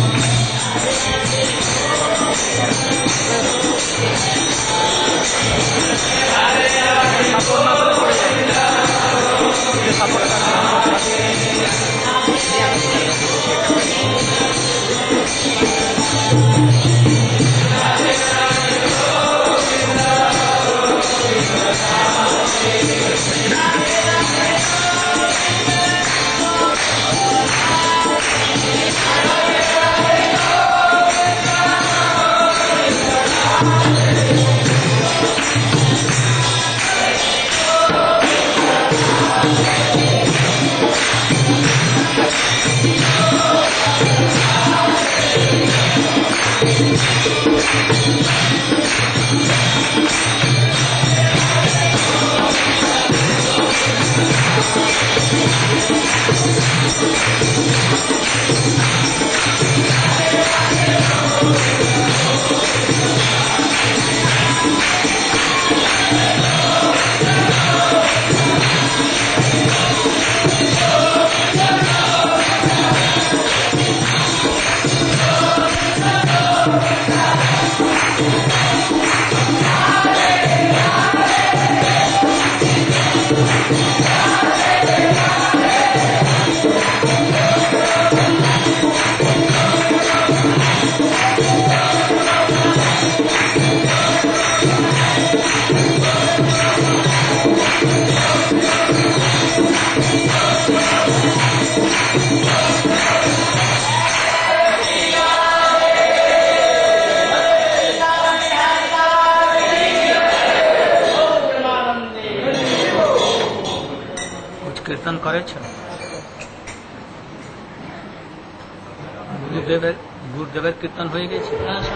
कीर्तन करे छ गुरुदेव कीर्तन हो गए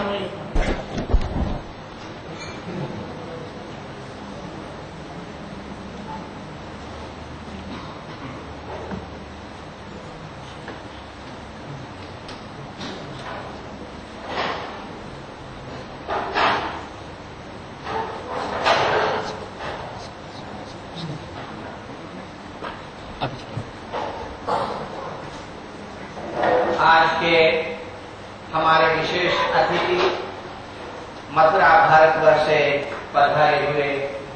आज के हमारे विशेष अतिथि मथुरा भारतवर्ष से पधारे हुए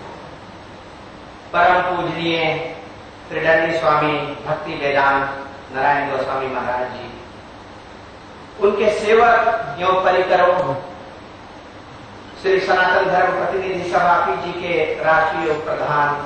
परम पूजनीय त्रिदंडी स्वामी भक्ति वेदांत नारायण गोस्वामी महाराज जी, उनके सेवक एवं परिकरों श्री सनातन धर्म प्रतिनिधि सभा पीजी के राष्ट्रीय प्रधान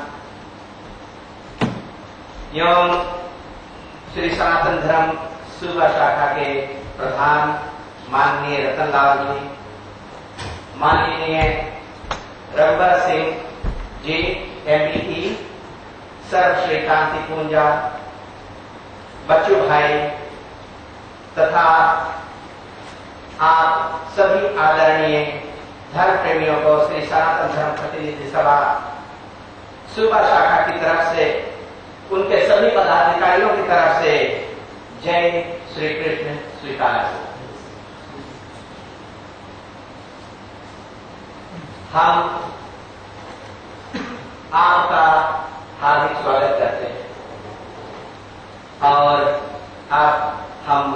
एवं श्री सनातन धर्म सुबह शाखा के प्रधान माननीय रतनलाल जी, माननीय रघुवर सिंह जी एमपी, सर्व श्री कांति पूंजा, बच्चू भाई तथा आप सभी आदरणीय धर्म प्रेमियों को श्री सनातन धर्म प्रतिनिधि सभा सुबह शाखा की तरफ से, उनके सभी पदाधिकारियों की तरफ से जय श्री कृष्ण स्वीकार। हम आपका हार्दिक स्वागत करते हैं और अब हम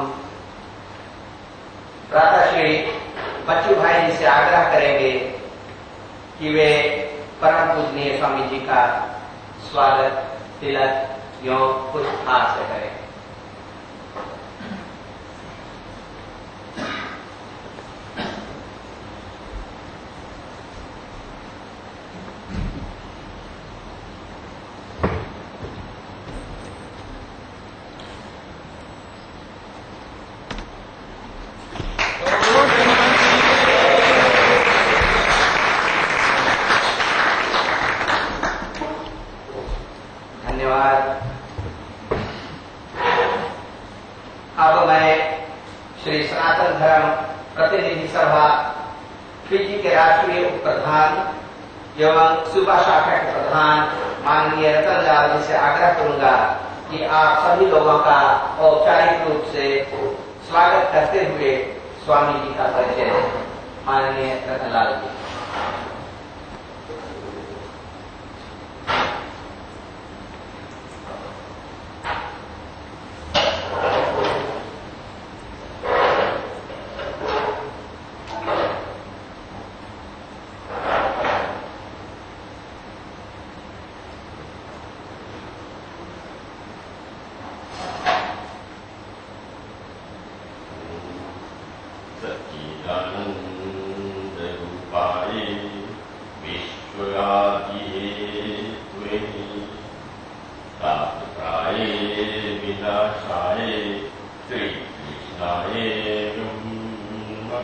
प्रातः श्री बच्चू भाई जी से आग्रह करेंगे कि वे परम पूजनीय स्वामी जी का स्वागत तिलक एवं पुष्पहार से करें। अब मैं श्री सनातन धर्म प्रतिनिधि सभा पीजी के राष्ट्रीय उप प्रधान एवं सुबह शाखा के प्रधान माननीय रतनलाल जी से आग्रह करूंगा कि आप सभी लोगों का औपचारिक रूप से स्वागत करते हुए स्वामी जी का परिचय दें। माननीय रतनलाल जी। सच्चिदानंदरूपाय विश्वयादिहेतुवे तापत्राय विनाशाय श्रीकृष्णाय नमः।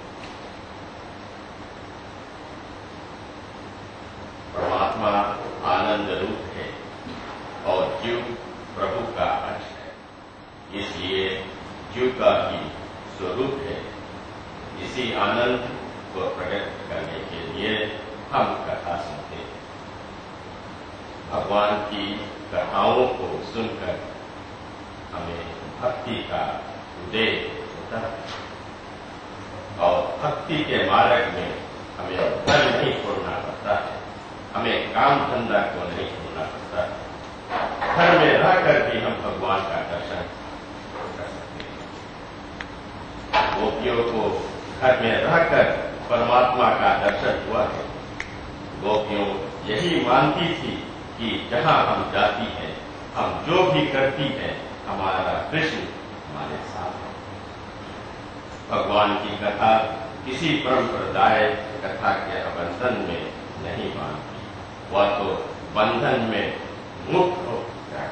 परमात्मा आनंद रूप है और जीव प्रभु का अंश है, इसलिए जीव का भी स्वरूप है। इसी आनंद को प्रकट करने के लिए हम कथा सुनते हैं। भगवान की कथाओं को सुनकर हमें भक्ति का उदय होता है और भक्ति के मार्ग में हमें धन नहीं छोड़ना पड़ता है, हमें काम धंधा को नहीं छोड़ना पड़ता है। घर में रहकर भी हम भगवान का दर्शन कर सकते हैं। गोपियों को घर में रहकर परमात्मा का दर्शन हुआ है। गोपियों यही मानती थी कि जहां हम जाती हैं, हम जो भी करती हैं, हमारा कृष्ण हमारे साथ है। भगवान की कथा किसी परंपरादाय कथा के बंधन में नहीं मानती, वह तो बंधन में मुक्त हो जाए।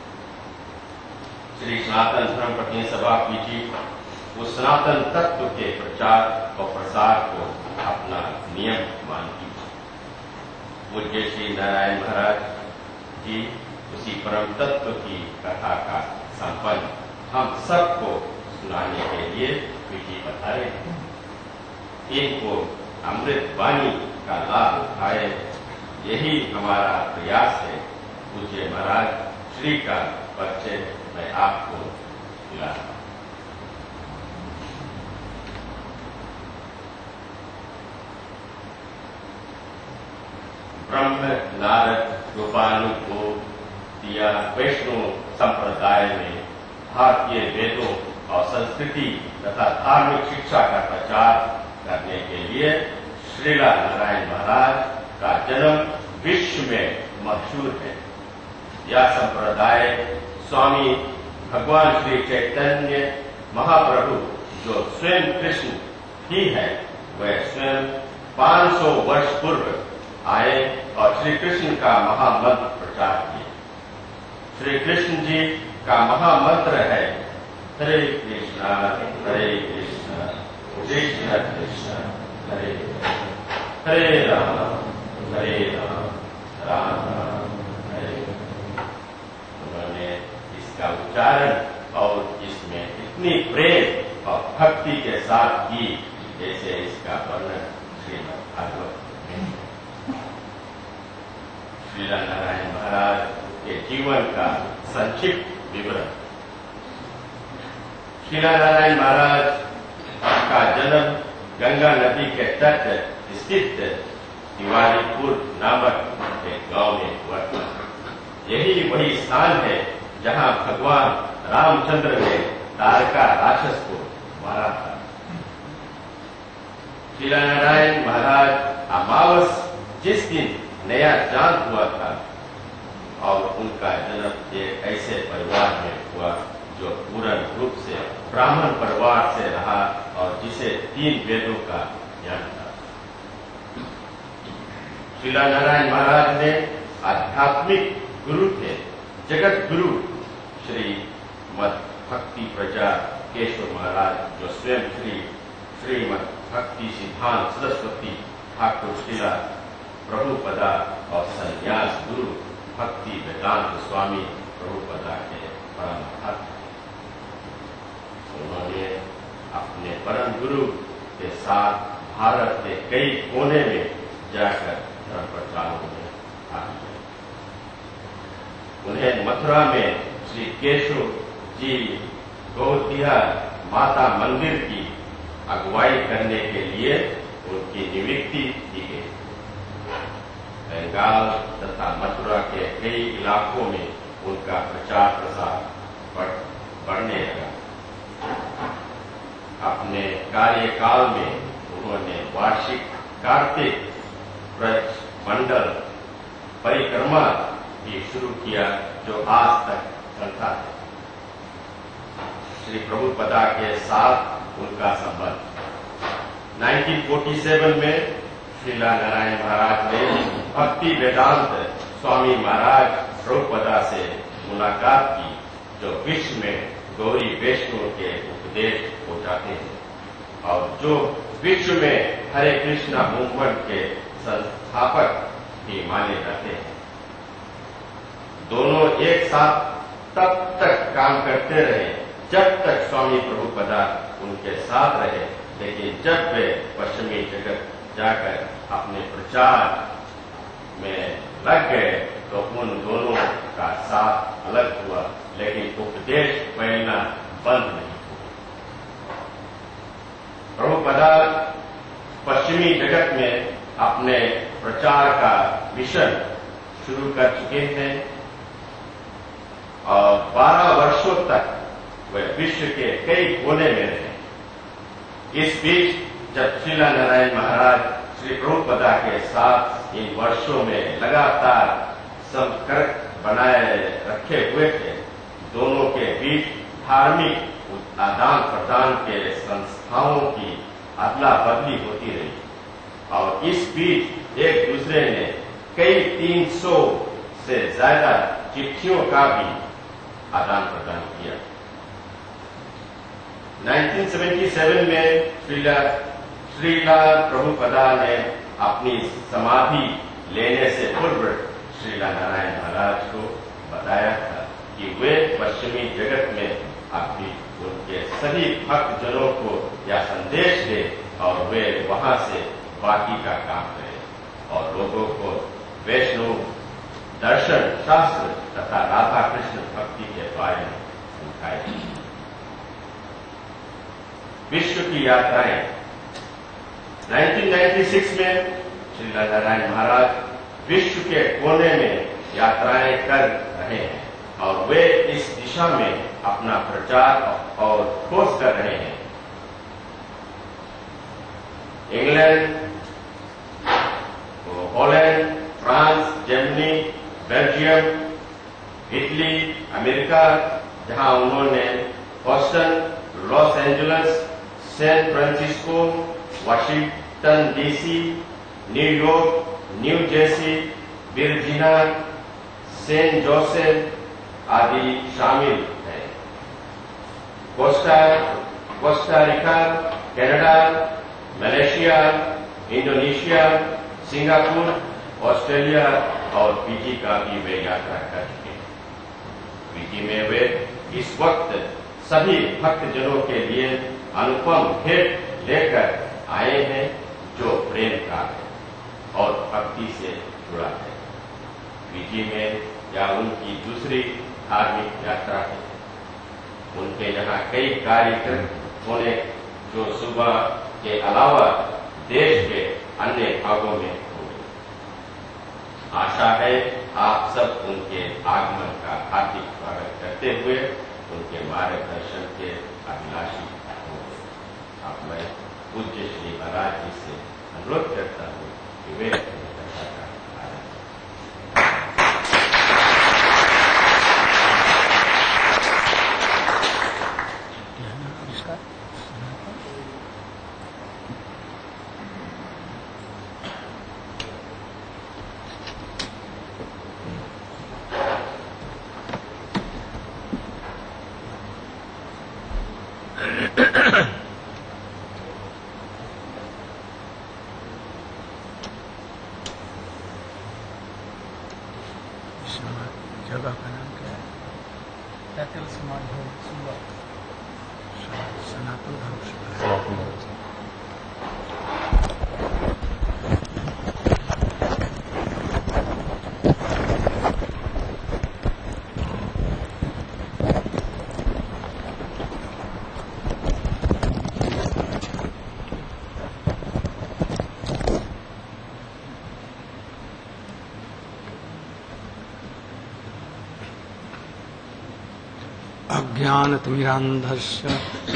श्री सनातन धर्म प्रतिनिधि सभा पीठी उस सनातन तत्व के प्रचार और प्रसार को अपना नियम मानती थी। पूज्य श्री नारायण महाराज जी उसी परम तत्व की कथा का संपन्न हम सबको सुनाने के लिए पीठी पधारे। इनको अमृत वाणी का लाभ उठाए, यही हमारा प्रयास है। पूज्य महाराज श्री का परिचय मैं आपको दिला। ब्रह्म नारद गोपालु को दिया वैष्णव संप्रदाय में भारतीय वेदों और संस्कृति तथा धार्मिक शिक्षा का प्रचार करने के लिए श्रीला नारायण महाराज का जन्म विश्व में मशहूर है। यह संप्रदाय स्वामी भगवान श्री चैतन्य महाप्रभु जो स्वयं कृष्ण ही है, वह स्वयं 500 वर्ष पूर्व आए और श्री कृष्ण का महामंत्र प्रचार किए। श्री कृष्ण जी का महामंत्र है हरे कृष्णा कृष्ण कृष्ण हरे हरे राम राम राम हरे। उन्होंने इसका उच्चारण और इसमें इतनी प्रेम और भक्ति के साथ की जैसे इसका वर्णन श्रीमद् भागवत में। श्री नारायण महाराज के जीवन का संक्षिप्त विवरण। श्री नारायण महाराज का जन्म गंगा नदी के तट स्थित दिवालीपुर नामक एक गांव में हुआ था। यही वही स्थान है जहां भगवान रामचंद्र ने तारका राक्षस को मारा था। श्री नारायण महाराज अमावस जिस दिन नया चांद हुआ था और उनका जन्म एक ऐसे परिवार में हुआ जो पूर्ण रूप से ब्राह्मण परिवार से रहा और जिसे 3 वेदों का ज्ञान था। श्री नारायण महाराज ने आध्यात्मिक गुरु थे। जगत गुरु श्री मद भक्ति प्रजा केशव महाराज जो स्वयं श्रीमद भक्ति सिद्धांत सरस्वती ठाकुर श्रीला प्रभुपदा और संन्यास गुरु भक्ति वेदांत स्वामी प्रभुपदा के परम भक्त। उन्होंने अपने परम गुरु के साथ भारत के कई कोने में जाकर धर्म प्रचारों में भाग लिया। उन्हें मथुरा में श्री केशव जी गौतिया माता मंदिर की अगुवाई करने के लिए उनकी नियुक्ति की गई। बंगाल तथा मथुरा के कई इलाकों में उनका प्रचार प्रसार बढ़ने लगा। अपने कार्यकाल में उन्होंने वार्षिक कार्तिक व्रत मंडल परिक्रमा भी शुरू किया जो आज तक चलता है। श्री प्रभुपदा के साथ उनका संबंध। 1947 में श्रीला नारायण महाराज ने भक्ति वेदांत स्वामी महाराज प्रभुपदा से मुलाकात की, जो विश्व में गौरी वैष्णव के उपदेश पहुंचाते हैं और जो विश्व में हरे कृष्णा मूवमेंट के संस्थापक भी माने जाते हैं। दोनों एक साथ तब तक काम करते रहे जब तक स्वामी प्रभुपदा उनके साथ रहे, लेकिन जब वे पश्चिमी जगत जाकर अपने प्रचार में लग गए तो उन दोनों का साथ अलग हुआ, लेकिन उपदेश फैलना बंद नहीं हुआ। प्रभुपदा पश्चिमी जगत में अपने प्रचार का मिशन शुरू कर चुके थे और 12 वर्षों तक वे विश्व के कई कोने में रहे। इस बीच जब श्रीला नारायण महाराज श्री प्रभुपदा के साथ इन वर्षों में लगातार संपर्क बनाए रखे हुए थे, दोनों के बीच धार्मिक आदान प्रदान के संस्थाओं की अदला बदली होती रही और इस बीच एक दूसरे ने कई 300 से ज्यादा चिट्ठियों का भी आदान प्रदान किया। 1977 में श्रीला प्रभुपदा ने अपनी समाधि लेने से पूर्व श्रीला नारायण महाराज को बताया था कि वे पश्चिमी जगत में अपनी उनके सभी भक्तजनों को यह संदेश दे और वे वहां से बाकी का काम करें और लोगों को वैष्णव दर्शन शास्त्र तथा राधा कृष्ण भक्ति के बारे में समझाए। विश्व की यात्राएं 1996 में श्रीला नारायण महाराज विश्व के कोने में यात्राएं कर रहे हैं और वे इस दिशा में अपना प्रचार और खोज कर रहे हैं। England, Holland, France, Germany, Belgium, Italy, America, जहां उन्होंने Boston, Los Angeles, San Francisco, Washington DC, New York, New Jersey, Virginia, Saint Joseph आदि शामिल हैं। Costa Rica, Canada, Malaysia, Indonesia, Singapore, Australia और फिजी का भी वे यात्रा कर चुके हैं। फिजी में वे इस वक्त सभी भक्तजनों के लिए अनुपम भेंट लेकर आए हैं जो प्रेम का है और भक्ति से जुड़ा है। फिजी में या उनकी दूसरी धार्मिक यात्रा है। उनके यहाँ कई कार्यक्रम होने जो सुबह के अलावा देश के अन्य भागों में होंगे। आशा है आप सब उनके आगमन का हार्दिक स्वागत करते हुए उनके मार्गदर्शन के अभिलाषी होंगे। अब मैं पूज्य श्री महाराज जी से अनुरोध करता हूँ कि वे अपनी चर्चा का आरंभ जगह का नाम क्या है? कैपिटल समाज हो सुबह सनातन धर्म अज्ञानतिमिरान्धस्य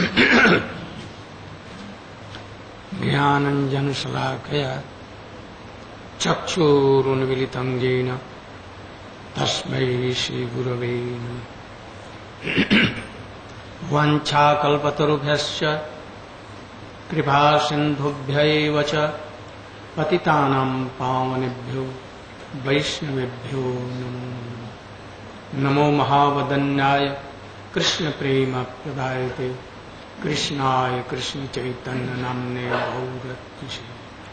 ज्ञानञ्जनशलाकया चक्षुरुन्मीलितं येन तस्मै श्रीगुरवे नमः। वाञ्छाकल्पतरुभ्यश्च कृपासिन्धुभ्यैव च पतितानां पावनेभ्यो वैष्णवेभ्यो नमो महावदन्याय कृष्णप्रेमप्रदायते कृष्णाय कृष्णचैतन्यनाम्ने गौरतिशे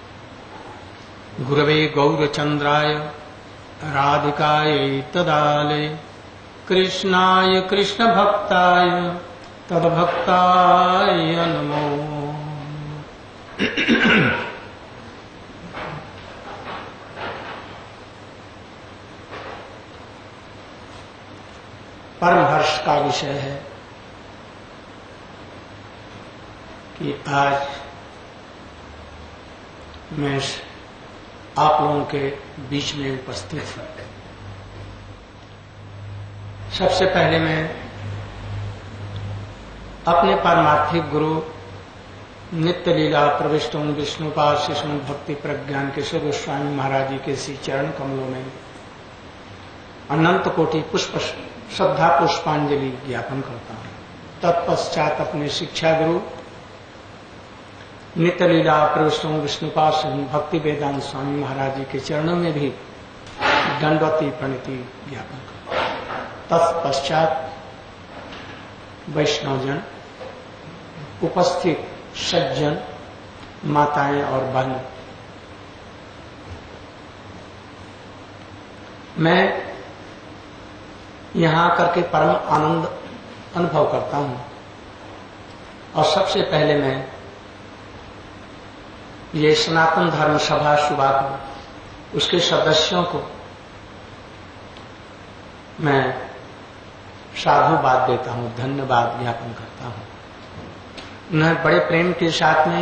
गुरवे गौरचन्द्राय राधिकायै तदालये कृष्णाय कृष्णभक्ताय तद्भक्ताय नमो। परम हर्ष का विषय है कि आज मैं आप लोगों के बीच में उपस्थित हूं। सबसे पहले मैं अपने परमार्थिक गुरु नित्य लीला प्रविष्टों विष्णुपाद शिष्णु भक्ति प्रज्ञान के गोस्वामी महाराज जी के श्री चरण कमलों में अनंत कोटि पुष्प श्रद्धा पुष्पांजलि ज्ञापन करता हूं। तत्पश्चात अपने शिक्षा गुरु नित्य लीला प्रविष्टों विष्णुपाद शिष्णु भक्ति वेदांत स्वामी महाराज जी के चरणों में भी दंडवती प्रणति ज्ञापन करता हूं। तत्पश्चात वैष्णवजन, उपस्थित सज्जन, माताएं और बहन, मैं यहां आकर के परम आनंद अनुभव करता हूं। और सबसे पहले मैं ये सनातन धर्म सभा सुबह को उसके सदस्यों को मैं साधुवाद देता हूं, धन्यवाद ज्ञापन करता हूं। उन्होंने बड़े प्रेम के साथ में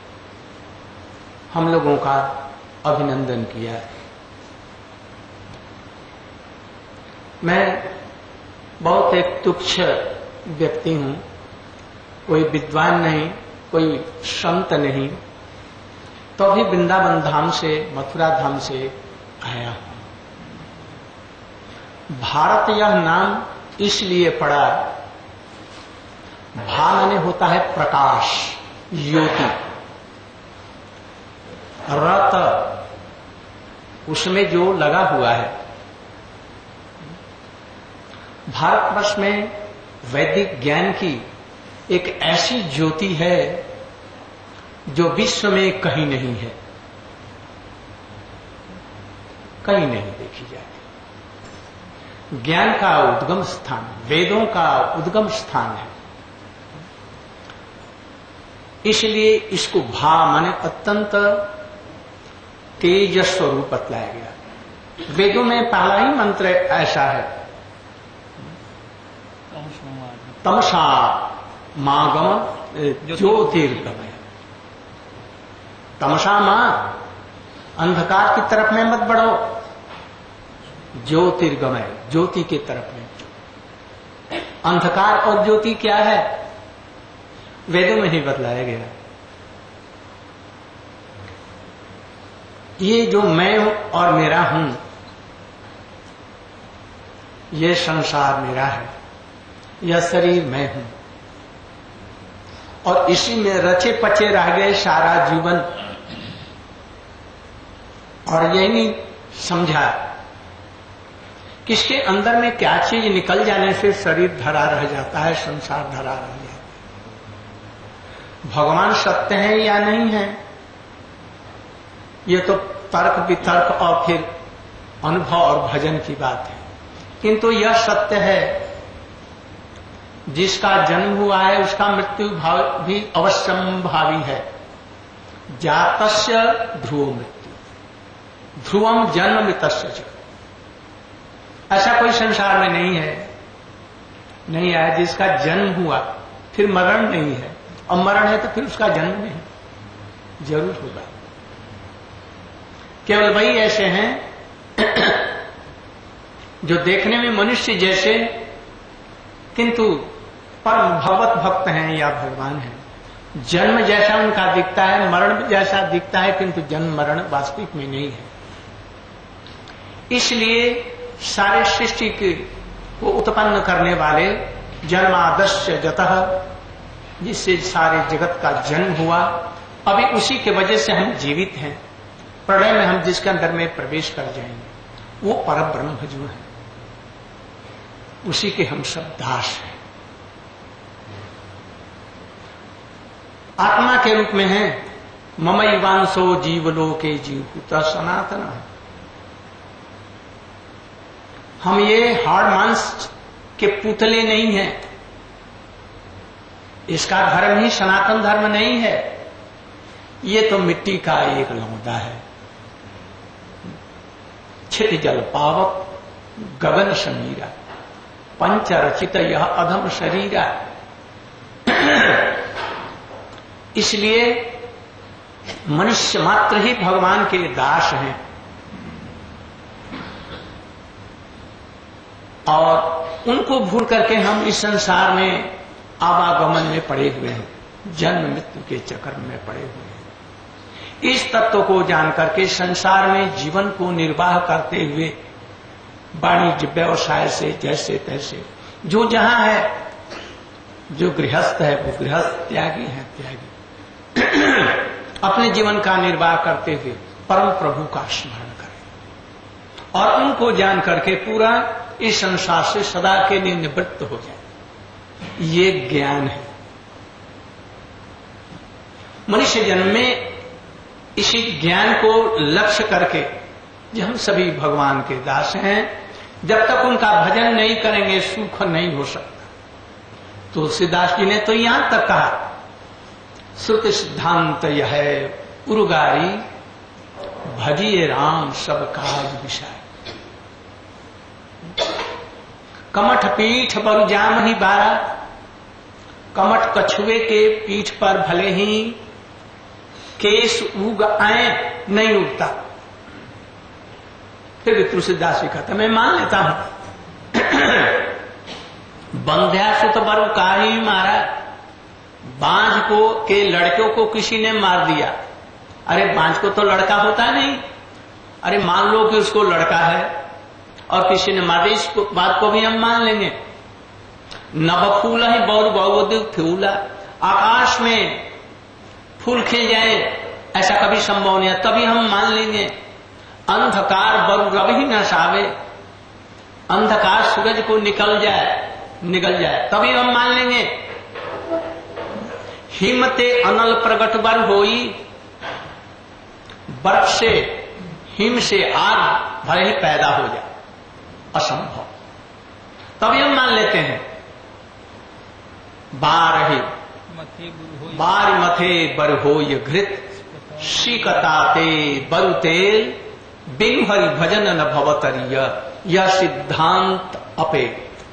हम लोगों का अभिनंदन किया है। मैं बहुत एक तुच्छ व्यक्ति हूं, कोई विद्वान नहीं, कोई संत नहीं, तो भी वृंदावन धाम से, मथुरा धाम से आया हूं। भारत यह नाम इसलिए पड़ा, भा माने होता है प्रकाश, ज्योति, रत उसमें जो लगा हुआ है। भारतवर्ष में वैदिक ज्ञान की एक ऐसी ज्योति है जो विश्व में कहीं नहीं है, कहीं नहीं देखी जाती। ज्ञान का उद्गम स्थान, वेदों का उद्गम स्थान है। इसलिए इसको भा माने अत्यंत तेज स्वरूप बतलाया गया। वेदों में पहला ही मंत्र ऐसा है, तमसा मागम ज्योतिर्गमय। तमसा मां, अंधकार की तरफ में मत बढ़ो, ज्योतिर्गमय, ज्योति की तरफ में। अंधकार और ज्योति क्या है, वेदों में ही बतलाया गया। ये जो मैं हूं और मेरा हूं, ये संसार मेरा है, यह शरीर मैं हूं, और इसी में रचे पचे रह गए सारा जीवन। और यही नहीं समझा कि इसके अंदर में क्या चीज निकल जाने से शरीर धरा रह जाता है, संसार धरा रह जाता है। भगवान सत्य है या नहीं है, ये तो तर्क वितर्क और फिर अनुभव और भजन की बात है। किंतु यह सत्य है, जिसका जन्म हुआ है उसका मृत्यु भी अवश्यंभावी है। जातस्य ध्रुव मृत्यु, ध्रुवम जन्म मृतस्य च। ऐसा कोई संसार में नहीं है जिसका जन्म हुआ फिर मरण नहीं है, और मरण है तो फिर उसका जन्म नहीं, जरूर होगा। केवल वही ऐसे हैं जो देखने में मनुष्य जैसे किंतु परम भगवत भक्त हैं या भगवान हैं। जन्म जैसा उनका दिखता है, मरण जैसा दिखता है, किंतु जन्म मरण वास्तविक में नहीं है। इसलिए सारे सृष्टि को उत्पन्न करने वाले जन्मादस्य जतः, जिससे सारे जगत का जन्म हुआ, अभी उसी के वजह से हम जीवित हैं। प्रलय में हम जिसके अंदर में प्रवेश कर जाएंगे वो परब्रह्म जो है, उसी के हम सब दास हैं। आत्मा के रूप में है ममैवांशो जीवलोके जीवभूता सनातन। हम ये हाड़ मांस के पुतले नहीं हैं, इसका धर्म ही सनातन धर्म नहीं है। ये तो मिट्टी का एक लौंदा है, छित जल पावक गगन समीरा, पंच रचित यह अधम शरीरा। इसलिए मनुष्य मात्र ही भगवान के दास हैं और उनको भूल करके हम इस संसार में आवागमन में पड़े हुए हैं, जन्म मृत्यु के चक्कर में पड़े हुए हैं। इस तत्व को जान करके संसार में जीवन को निर्वाह करते हुए वाणिज्य व्यवसाय से जैसे तैसे जो जहां है, जो गृहस्थ है वो गृहस्थ, त्यागी है त्यागी, अपने जीवन का निर्वाह करते हुए परम प्रभु का स्मरण करें और उनको जान करके पूरा इस संसार से सदा के लिए निवृत्त हो जाए। ये ज्ञान है। मनुष्य जन्म में इसी ज्ञान को लक्ष्य करके जो हम सभी भगवान के दास हैं, जब तक उनका भजन नहीं करेंगे सुख नहीं हो सकता। तुलसीदास जी ने तो यहां तक कहा, श्रुति सिद्धांत यह है उरुगारी, भजिए राम सब काज विषय। कमठ पीठ बरु जाम ही बारा, कमठ कछुए के पीठ पर भले ही केस उग आए नहीं उगता। फिर भी तुलसीदास जी कहता मैं मान लेता हूं, बंध्या से तो बरु का ही मारा, बांझ को के लड़कों को किसी ने मार दिया। अरे बांझ को तो लड़का होता नहीं, अरे मान लो कि उसको लड़का है और किसी ने मार दिया, इस बात को भी हम मान लेंगे। नभ फूल ही बौर बहुत फूला, आकाश में फूल खिल जाए ऐसा कभी संभव नहीं है, तभी हम मान लेंगे। अंधकार बरु रवि ही न सावे, अंधकार सूरज को निकल जाए तभी हम मान लेंगे। हिमते अनल प्रगट बर होई, बर्फ से हिम से आग भले ही पैदा हो जाए, असंभव, तभी हम मान लेते हैं। बार मथे बर होय घृत, शिकताते बरु तेल, बिनु हरि भजन न भवतरिय, यह सिद्धांत अपे।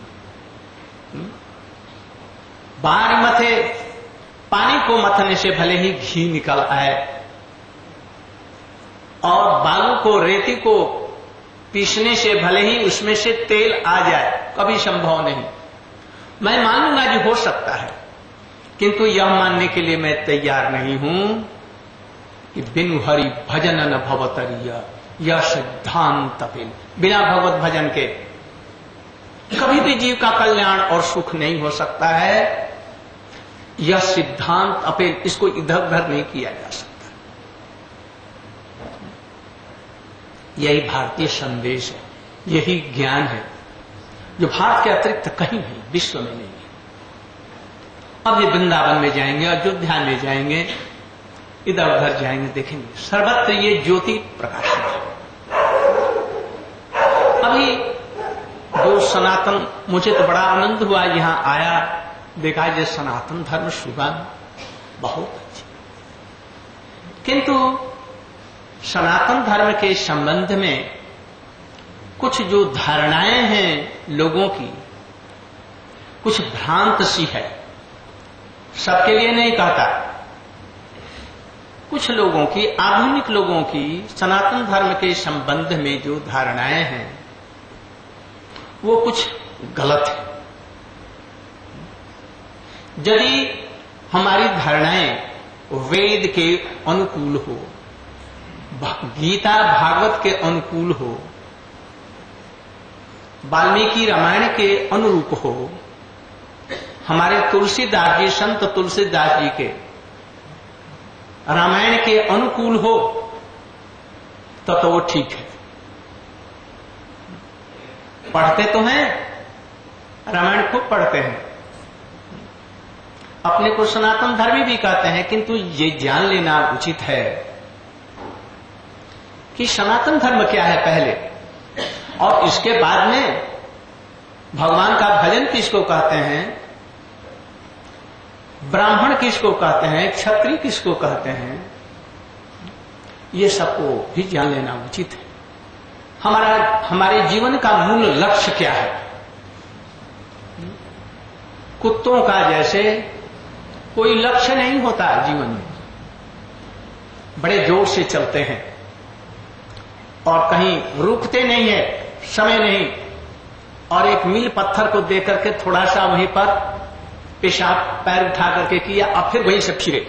बार मथे, पानी को मथने से भले ही घी निकल आए और बालू को, रेती को पीसने से भले ही उसमें से तेल आ जाए, कभी संभव नहीं। मैं मानूंगा जो हो सकता है, किंतु यह मानने के लिए मैं तैयार नहीं हूं कि बिनु हरि भजन न भवतरिय, यह सिद्धांत अपील। बिना भगवत भजन के कभी भी जीव का कल्याण और सुख नहीं हो सकता है। यह सिद्धांत अपील, इसको इधर उधर नहीं किया जा सकता। यही भारतीय संदेश है, यही ज्ञान है जो भारत के अतिरिक्त कहीं नहीं, विश्व में नहीं है। अब ये वृंदावन में जाएंगे, अयोध्या में जाएंगे, इधर उधर जाएंगे, देखेंगे सर्वत्र ये ज्योति प्रकाशित है। अभी जो सनातन, मुझे तो बड़ा आनंद हुआ यहां आया, देखा ये सनातन धर्म सुगम बहुत अच्छी, किंतु सनातन धर्म के संबंध में कुछ जो धारणाएं हैं लोगों की, कुछ भ्रांत सी है। सबके लिए नहीं कहता, कुछ लोगों की, आधुनिक लोगों की सनातन धर्म के संबंध में जो धारणाएं हैं वो कुछ गलत है। यदि हमारी धारणाएं वेद के अनुकूल हो, गीता भागवत के अनुकूल हो, वाल्मीकि रामायण के अनुरूप हो, हमारे तुलसीदास जी, संत तुलसीदास जी के रामायण के अनुकूल हो तो वो ठीक है। पढ़ते तो हैं, रामायण खूब पढ़ते हैं, अपने को सनातन धर्मी भी कहते हैं, किंतु ये जान लेना उचित है कि सनातन धर्म क्या है पहले, और इसके बाद में भगवान का भजन किसको कहते हैं, ब्राह्मण किसको कहते हैं, क्षत्रिय किसको कहते हैं, ये सबको भी जान लेना उचित है। हमारे जीवन का मूल लक्ष्य क्या है। कुत्तों का जैसे कोई लक्ष्य नहीं होता जीवन में, बड़े जोर से चलते हैं और कहीं रुकते नहीं है, समय नहीं, और एक मील पत्थर को देकर के थोड़ा सा वहीं पर पेशाब पैर उठा करके किया और फिर वहीं से फिरे।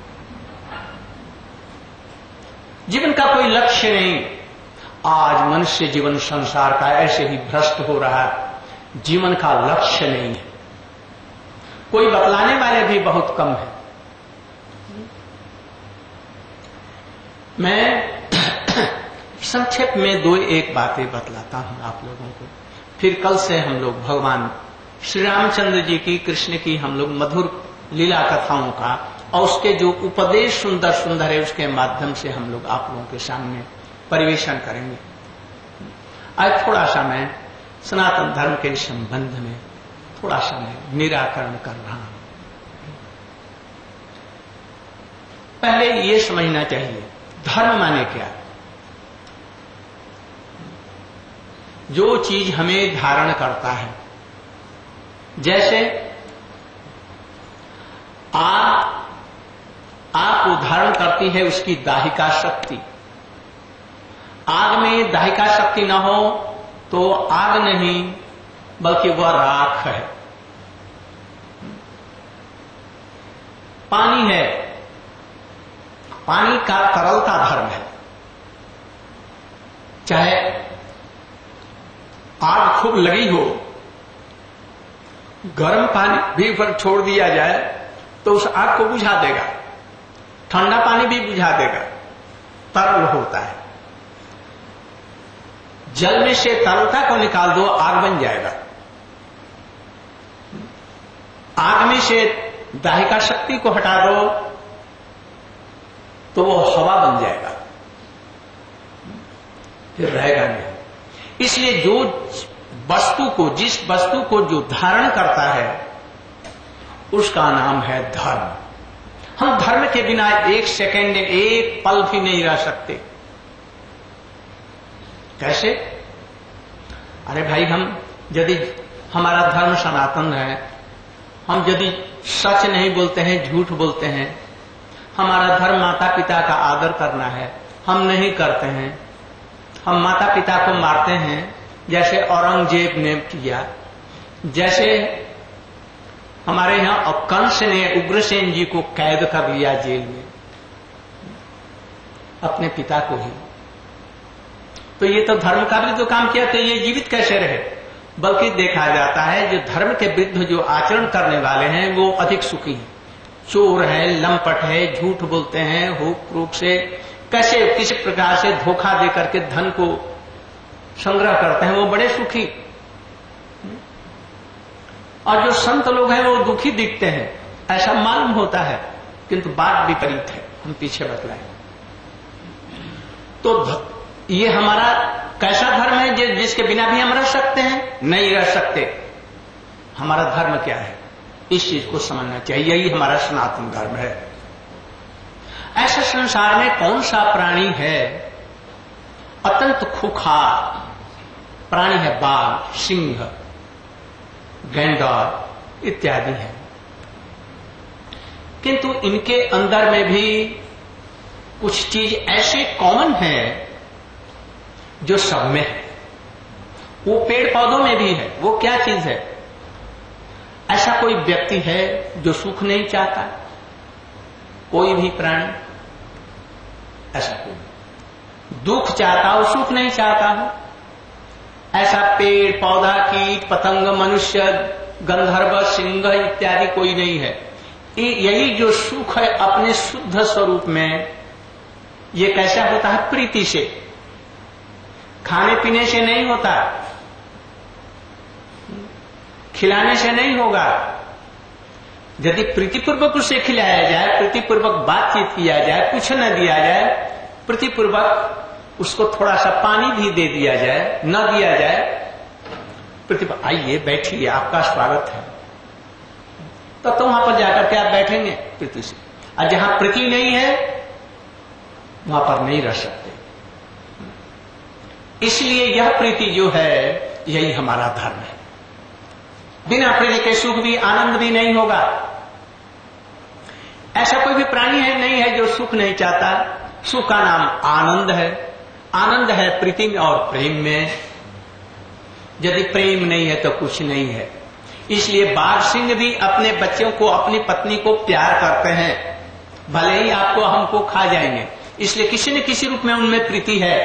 जीवन का कोई लक्ष्य नहीं। आज मनुष्य जीवन संसार का ऐसे ही भ्रष्ट हो रहा है, जीवन का लक्ष्य नहीं है, कोई बतलाने वाले भी बहुत कम है। मैं संक्षेप में दो एक बातें बतलाता हूं आप लोगों को, फिर कल से हम लोग भगवान श्री रामचंद्र जी की, कृष्ण की हम लोग मधुर लीला कथाओं का और उसके जो उपदेश सुंदर सुंदर है उसके माध्यम से हम लोग आप लोगों के सामने परिवेशन करेंगे। आज थोड़ा सा मैं सनातन धर्म के संबंध में थोड़ा सा मैं निराकरण कर रहा हूं। पहले ये समझना चाहिए धर्म माने क्या। जो चीज हमें धारण करता है, जैसे आग को धारण करती है उसकी दाहिका शक्ति। आग में दाहिका शक्ति न हो तो आग नहीं बल्कि वह राख है। पानी है, पानी का तरलता धर्म है। चाहे आग खूब लगी हो, गर्म पानी भी ऊपर छोड़ दिया जाए तो उस आग को बुझा देगा, ठंडा पानी भी बुझा देगा, तरल होता है। जल में से तरलता को निकाल दो, आग बन जाएगा। आग में से दाहिका शक्ति को हटा दो तो वो हवा बन जाएगा, फिर रहेगा नहीं। इसलिए जो वस्तु को, जिस वस्तु को जो धारण करता है उसका नाम है धर्म। हम धर्म के बिना एक सेकंड, एक पल भी नहीं रह सकते। कैसे? अरे भाई, हम यदि हमारा धर्म सनातन है, हम यदि सच नहीं बोलते हैं, झूठ बोलते हैं, हमारा धर्म माता पिता का आदर करना है, हम नहीं करते हैं, हम माता पिता को मारते हैं जैसे औरंगजेब ने किया, जैसे हमारे यहां कंस ने उग्रसेन जी को कैद कर लिया जेल में, अपने पिता को ही। तो ये तो धर्म का भी तो काम किया, तो ये जीवित कैसे रहे? बल्कि देखा जाता है जो धर्म के विरुद्ध जो आचरण करने वाले हैं वो अधिक सुखी हैं। चोर है, लंपट है, झूठ बोलते हैं, हुक क्रूक से कैसे किस प्रकार से धोखा देकर के धन को संग्रह करते हैं, वो बड़े सुखी। और जो संत लोग हैं वो दुखी दिखते हैं, ऐसा मालूम होता है, किंतु बात विपरीत है, हम पीछे बतलाएं। तो ये हमारा कैसा धर्म है जिसके बिना भी हम रह सकते हैं? नहीं रह सकते। हमारा धर्म क्या है, इस चीज को समझना चाहिए। यही हमारा सनातन धर्म है। ऐसा संसार में कौन सा प्राणी है अत्यंत खूंखार प्राणी है? बाघ, सिंह, गैंडर इत्यादि है, किंतु इनके अंदर में भी कुछ चीज ऐसे कॉमन है जो सब में है। वो पेड़ पौधों में भी है। वो क्या चीज है? ऐसा कोई व्यक्ति है जो सुख नहीं चाहता? कोई भी प्राणी ऐसा कोई दुख चाहता हो, सुख नहीं चाहता हो? ऐसा पेड़ पौधा, कीट पतंग, मनुष्य गंधर्व, सिंह इत्यादि कोई नहीं है। यही जो सुख है अपने शुद्ध स्वरूप में, ये कैसा होता है? प्रीति से, खाने पीने से नहीं होता, खिलाने से नहीं होगा। यदि प्रीतिपूर्वक उसे खिलाया जाए, प्रीतिपूर्वक बातचीत किया जाए, कुछ न दिया जाए, प्रीतिपूर्वक उसको थोड़ा सा पानी भी दे दिया जाए, न दिया जाए, प्रीतिपूर्वक आइए बैठिए आपका स्वागत है, तो वहां पर जाकर के आप बैठेंगे प्रीति से। और जहां प्रीति नहीं है वहां पर नहीं रह सकते। इसलिए यह प्रीति जो है यही हमारा धर्म है। बिना प्रीति के सुख भी आनंद भी नहीं होगा। ऐसा कोई भी प्राणी है नहीं है जो सुख नहीं चाहता। सुख का नाम आनंद है। आनंद है प्रीति में और प्रेम में। यदि प्रेम नहीं है तो कुछ नहीं है। इसलिए बाघ सिंह भी अपने बच्चों को, अपनी पत्नी को प्यार करते हैं, भले ही आपको हमको खा जाएंगे, इसलिए किसी न किसी रूप में उनमें प्रीति है।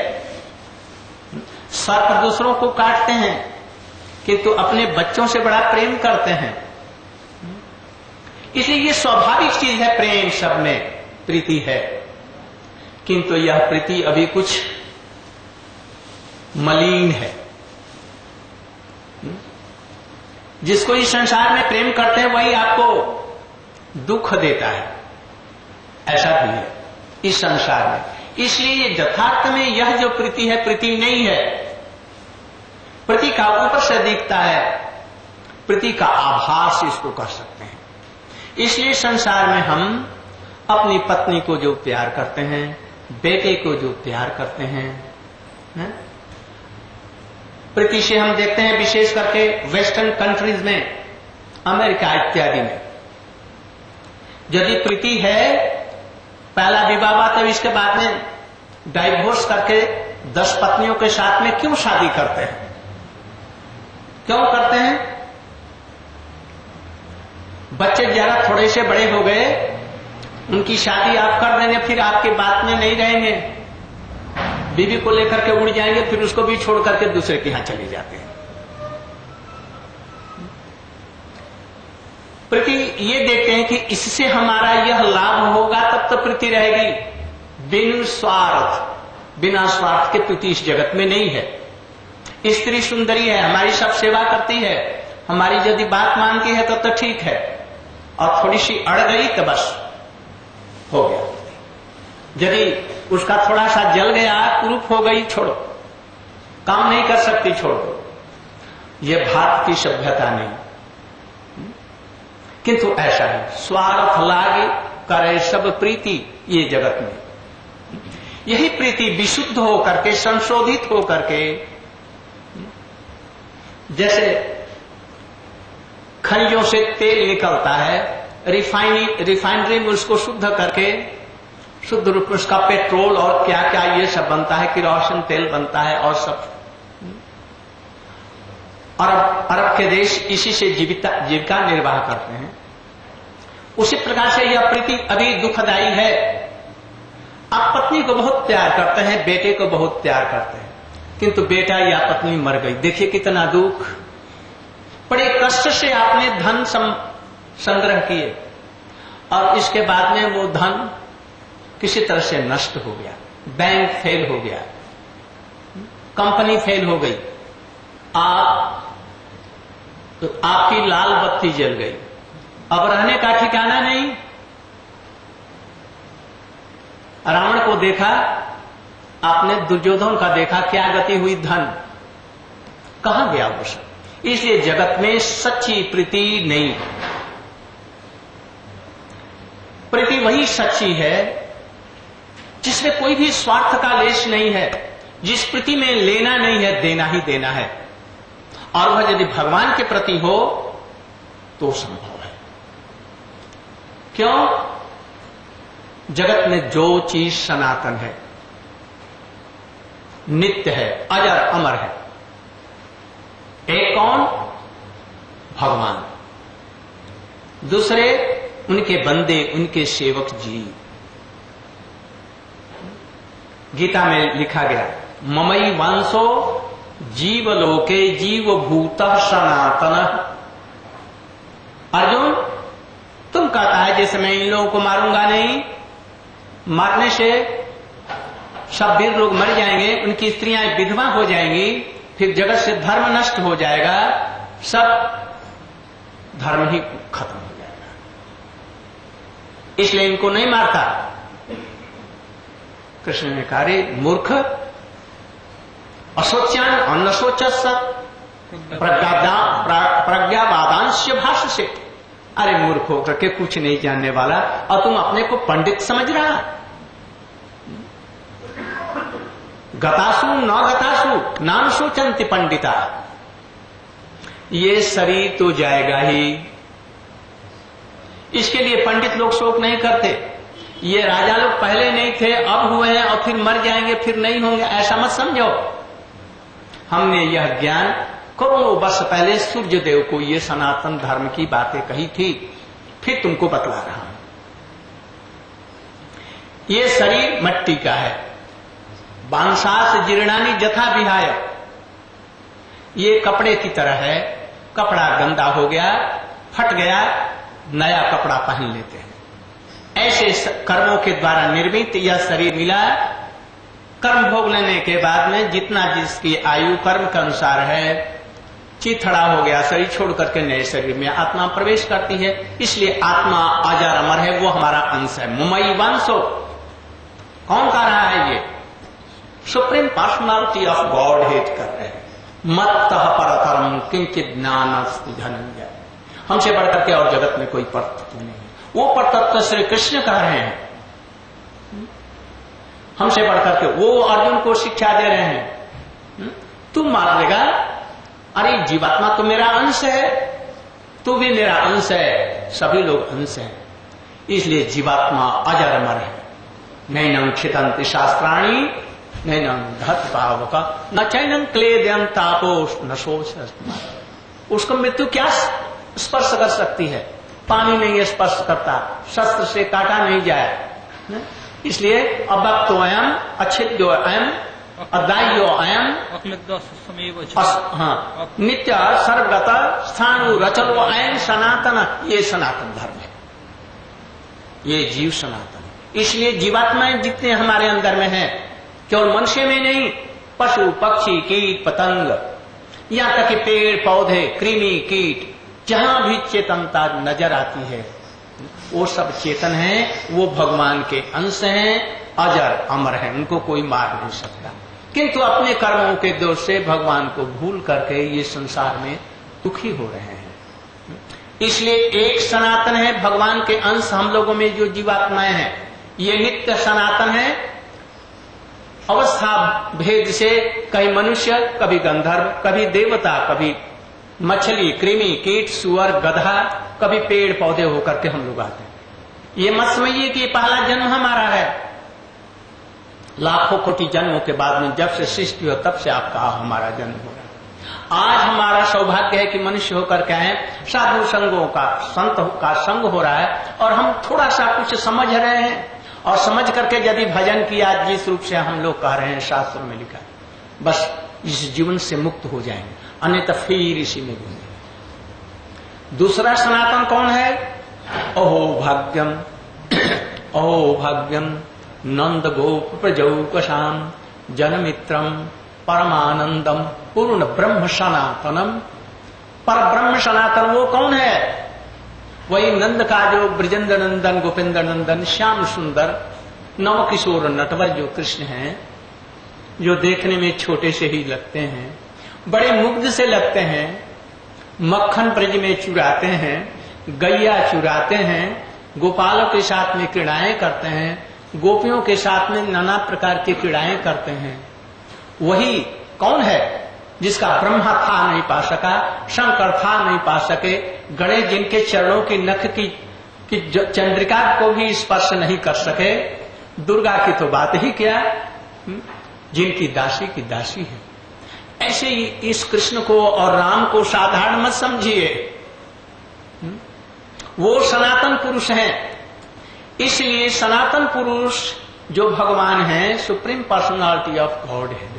सर्प दूसरों को काटते हैं किंतु अपने बच्चों से बड़ा प्रेम करते हैं। इसलिए ये स्वाभाविक चीज है, प्रेम सब में प्रीति है। किंतु यह प्रीति अभी कुछ मलिन है। जिसको इस संसार में प्रेम करते हैं वही आपको दुख देता है, ऐसा भी है इस संसार में। इसलिए यथार्थ में यह जो प्रीति है, प्रीति नहीं है। प्रीति का ऊपर से दिखता है, प्रीति का आभास इसको कह सकते हैं। इसलिए संसार में हम अपनी पत्नी को जो प्यार करते हैं, बेटे को जो प्यार करते हैं, प्रीति से हम देखते हैं विशेष करके वेस्टर्न कंट्रीज में, अमेरिका इत्यादि में, यदि प्रीति है, पहला विवाह हुआ तो इसके बाद में डाइवोर्स करके 10 पत्नियों के साथ में क्यों शादी करते हैं? क्यों करते हैं? बच्चे जरा थोड़े से बड़े हो गए, उनकी शादी आप कर देंगे, फिर आपकी बात में नहीं रहेंगे, बीवी को लेकर के उड़ जाएंगे, फिर उसको भी छोड़ करके दूसरे के यहां चले जाते हैं। प्रीति ये देखते हैं कि इससे हमारा यह लाभ होगा तब तो प्रीति रहेगी। बिना स्वार्थ के प्रीति इस जगत में नहीं है। स्त्री सुंदरी है, हमारी सब सेवा करती है, हमारी यदि बात मानती है तो ठीक है, और थोड़ी सी अड़ गई तो बस हो गया। यदि उसका थोड़ा सा जल गया, कुरूप हो गई, छोड़ो, काम नहीं कर सकती, छोड़ो। यह भारत की सभ्यता नहीं। किंतु ऐसा है, स्वार्थ लागे करे सब प्रीति ये जगत में। यही प्रीति विशुद्ध हो करके, संशोधित हो करके, जैसे खनिजों से तेल निकलता है, रिफाइनरी में उसको शुद्ध करके शुद्ध रूप में उसका पेट्रोल और क्या क्या ये सब बनता है, किरोसिन तेल बनता है और सब। अरब के देश इसी से जीविका निर्वाह करते हैं। उसी प्रकार से यह प्रीति अभी दुखदायी है। आप पत्नी को बहुत प्यार करते हैं, बेटे को बहुत प्यार करते हैं, किंतु बेटा या पत्नी मर गई, देखिए कितना दुख। बड़े कष्ट से आपने धन संग्रह किए और इसके बाद में वो धन किसी तरह से नष्ट हो गया, बैंक फेल हो गया, कंपनी फेल हो गई, आपकी लाल बत्ती जल गई, अब रहने का ठिकाना नहीं। रावण को देखा आपने, दुर्योधन का देखा, क्या गति हुई, धन कहां गया वो सब। इसलिए जगत में सच्ची प्रीति नहीं। प्रीति वही सच्ची है जिसमें कोई भी स्वार्थ का लेश नहीं है, जिस प्रीति में लेना नहीं है, देना ही देना है, और वह यदि भगवान के प्रति हो तो संभव है। क्यों? जगत में जो चीज सनातन है, नित्य है, अजर अमर है, एक कौन? भगवान। दूसरे उनके बंदे, उनके सेवक जीव। गीता में लिखा गया, ममई वंशो जीवलोके जीवभूत सनातन। अर्जुन तुम कहता है जैसे मैं इन लोगों को मारूंगा नहीं, मारने से सब वीर लोग मर जाएंगे, उनकी स्त्रियां विधवा हो जाएंगी, फिर जगत से धर्म नष्ट हो जाएगा, सब धर्म ही खत्म हो जाएगा, इसलिए इनको नहीं मारता। कृष्ण ने कहा रे मूर्ख, असोच्यान अन्नसोचस प्रज्ञावादांश भाष्य से, अरे मूर्ख होकर के कुछ नहीं जानने वाला और तुम अपने को पंडित समझ रहा। गतासु न गतासु नाम सोचंति पंडिता, ये शरीर तो जाएगा ही, इसके लिए पंडित लोग शोक नहीं करते। ये राजा लोग पहले नहीं थे, अब हुए हैं और फिर मर जाएंगे, फिर नहीं होंगे, ऐसा मत समझो। हमने यह ज्ञान करोड़ों वर्ष पहले सूर्य देव को ये सनातन धर्म की बातें कही थी, फिर तुमको बतला रहा हूं। ये शरीर मट्टी का है, बांसास जीर्णानी जथा विहाय, ये कपड़े की तरह है, कपड़ा गंदा हो गया, फट गया, नया कपड़ा पहन लेते हैं। ऐसे कर्मों के द्वारा निर्मित यह शरीर मिला, कर्म भोग लेने के बाद में जितना जिसकी आयु कर्म के अनुसार है, चिथड़ा हो गया, शरीर छोड़ करके नए शरीर में आत्मा प्रवेश करती है। इसलिए आत्मा अजर अमर है, वो हमारा अंश है। मुमई वंशो, कौन कह रहा है ये? Supreme personality of God hate कर रहे हैं। मत्तः परतरम किंचित ज्ञान धनंजय, हमसे बढ़कर के और जगत में कोई परतत्व नहीं है। वो परतत्व श्री कृष्ण कह रहे हैं, हमसे बढ़कर के वो अर्जुन को शिक्षा दे रहे हैं। तू मान लेगा, अरे जीवात्मा तो मेरा अंश है, तू भी मेरा अंश है, सभी लोग अंश हैं, इसलिए जीवात्मा अजर अमर है। नैनं क्षितंति शास्त्राणि नैनं धत पावक न चैनं क्लेदयं तापोष न शोष, उसको मृत्यु क्या स्पर्श कर सकती है? पानी नहीं स्पर्श करता, शस्त्र से काटा नहीं जाए। इसलिए अभक्तो अयम, अच्छिद्यो अयम, अदायो अयम, हाँ, नित्य सर्वगत स्थानु रचलो अयम सनातन, ये सनातन धर्म है, ये जीव सनातन है। इसलिए जीवात्माएं जितने हमारे अंदर में है, केवल मनुष्य में नहीं, पशु पक्षी कीट पतंग, यहां तक कि पेड़ पौधे कृमि कीट, जहां भी चेतनता नजर आती है वो सब चेतन है, वो भगवान के अंश हैं, अजर अमर हैं, उनको कोई मार नहीं सकता। किंतु अपने कर्मों के दोष से भगवान को भूल करके ये संसार में दुखी हो रहे हैं। इसलिए एक सनातन है, भगवान के अंश हम लोगों में जो जीवात्माएं हैं, ये नित्य सनातन है। अवस्था भेद से कहीं मनुष्य, कभी गंधर्व, कभी देवता, कभी मछली कृमि कीट सुअर गधा, कभी पेड़ पौधे होकर के हम लोग आते हैं। ये मत समझिए कि ये पहला जन्म हमारा है, लाखों कोटि जन्मों के बाद में जब से सृष्टि हो तब से आपका हमारा जन्म हो रहा है। आज हमारा सौभाग्य है कि मनुष्य होकर के आए, साधु संगों का संत का संग हो रहा है और हम थोड़ा सा कुछ समझ रहे हैं, और समझ करके यदि भजन किया जिस रूप से हम लोग कह रहे हैं, शास्त्रों में लिखा, बस इस जीवन से मुक्त हो जाएंगे, अन्यथा फिर इसी में घूमेंगे। दूसरा सनातन कौन है? अहो भाग्यम, अहो भाग्यम नंद गोप प्रजौकशाम जनमित्रम परमानंदम पूर्ण ब्रह्म सनातनम। पर ब्रह्म सनातन वो कौन है? वही नंद का जो ब्रजेंद्र नंदन गोपेंद्र नंदन श्याम सुंदर नव किशोर नटवर जो कृष्ण हैं, जो देखने में छोटे से ही लगते हैं, बड़े मुग्ध से लगते हैं, मक्खन ब्रज में चुराते हैं, गैया चुराते हैं, गोपालों के साथ में क्रीड़ाएं करते हैं, गोपियों के साथ में नाना प्रकार की क्रीड़ाएं करते हैं। वही कौन है जिसका ब्रह्मा था नहीं पा सका, शंकर था नहीं पा सके, गणेश जिनके चरणों की नख की चंद्रिका को भी स्पर्श नहीं कर सके, दुर्गा की तो बात ही क्या, जिनकी दासी की दासी है। ऐसे ही इस कृष्ण को और राम को साधारण मत समझिए, वो सनातन पुरुष हैं। इसलिए सनातन पुरुष जो भगवान हैं, सुप्रीम पर्सनालिटी ऑफ गॉड है।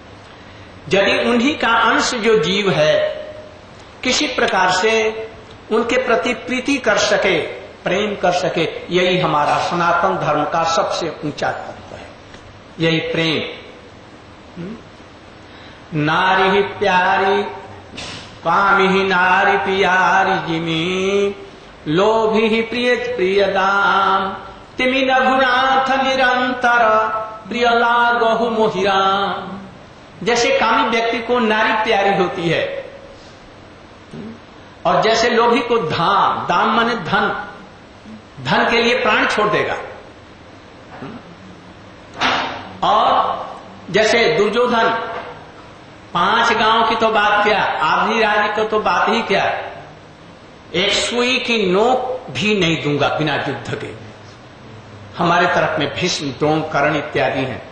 यदि उन्हीं का अंश जो जीव है किसी प्रकार से उनके प्रति प्रीति कर सके, प्रेम कर सके। यही हमारा सनातन धर्म का सबसे ऊंचा तत्व है, यही प्रेम। नारी ही प्यारी कामी ही नारी प्यारी जिमी, लोभी ही प्रिय प्रियदाम, तिमि रघुनाथ निरंतर प्रिय लागहु मोहिराम। जैसे कामी व्यक्ति को नारी प्यारी होती है, और जैसे लोभी को धाम, दाम माने धन, धन के लिए प्राण छोड़ देगा। और जैसे दुर्योधन, 5 गांव की तो बात क्या, आधी राज्य को तो बात ही क्या, एक सुई की नोक भी नहीं दूंगा बिना युद्ध के। हमारे तरफ में भीष्म, द्रोण, कर्ण इत्यादि हैं,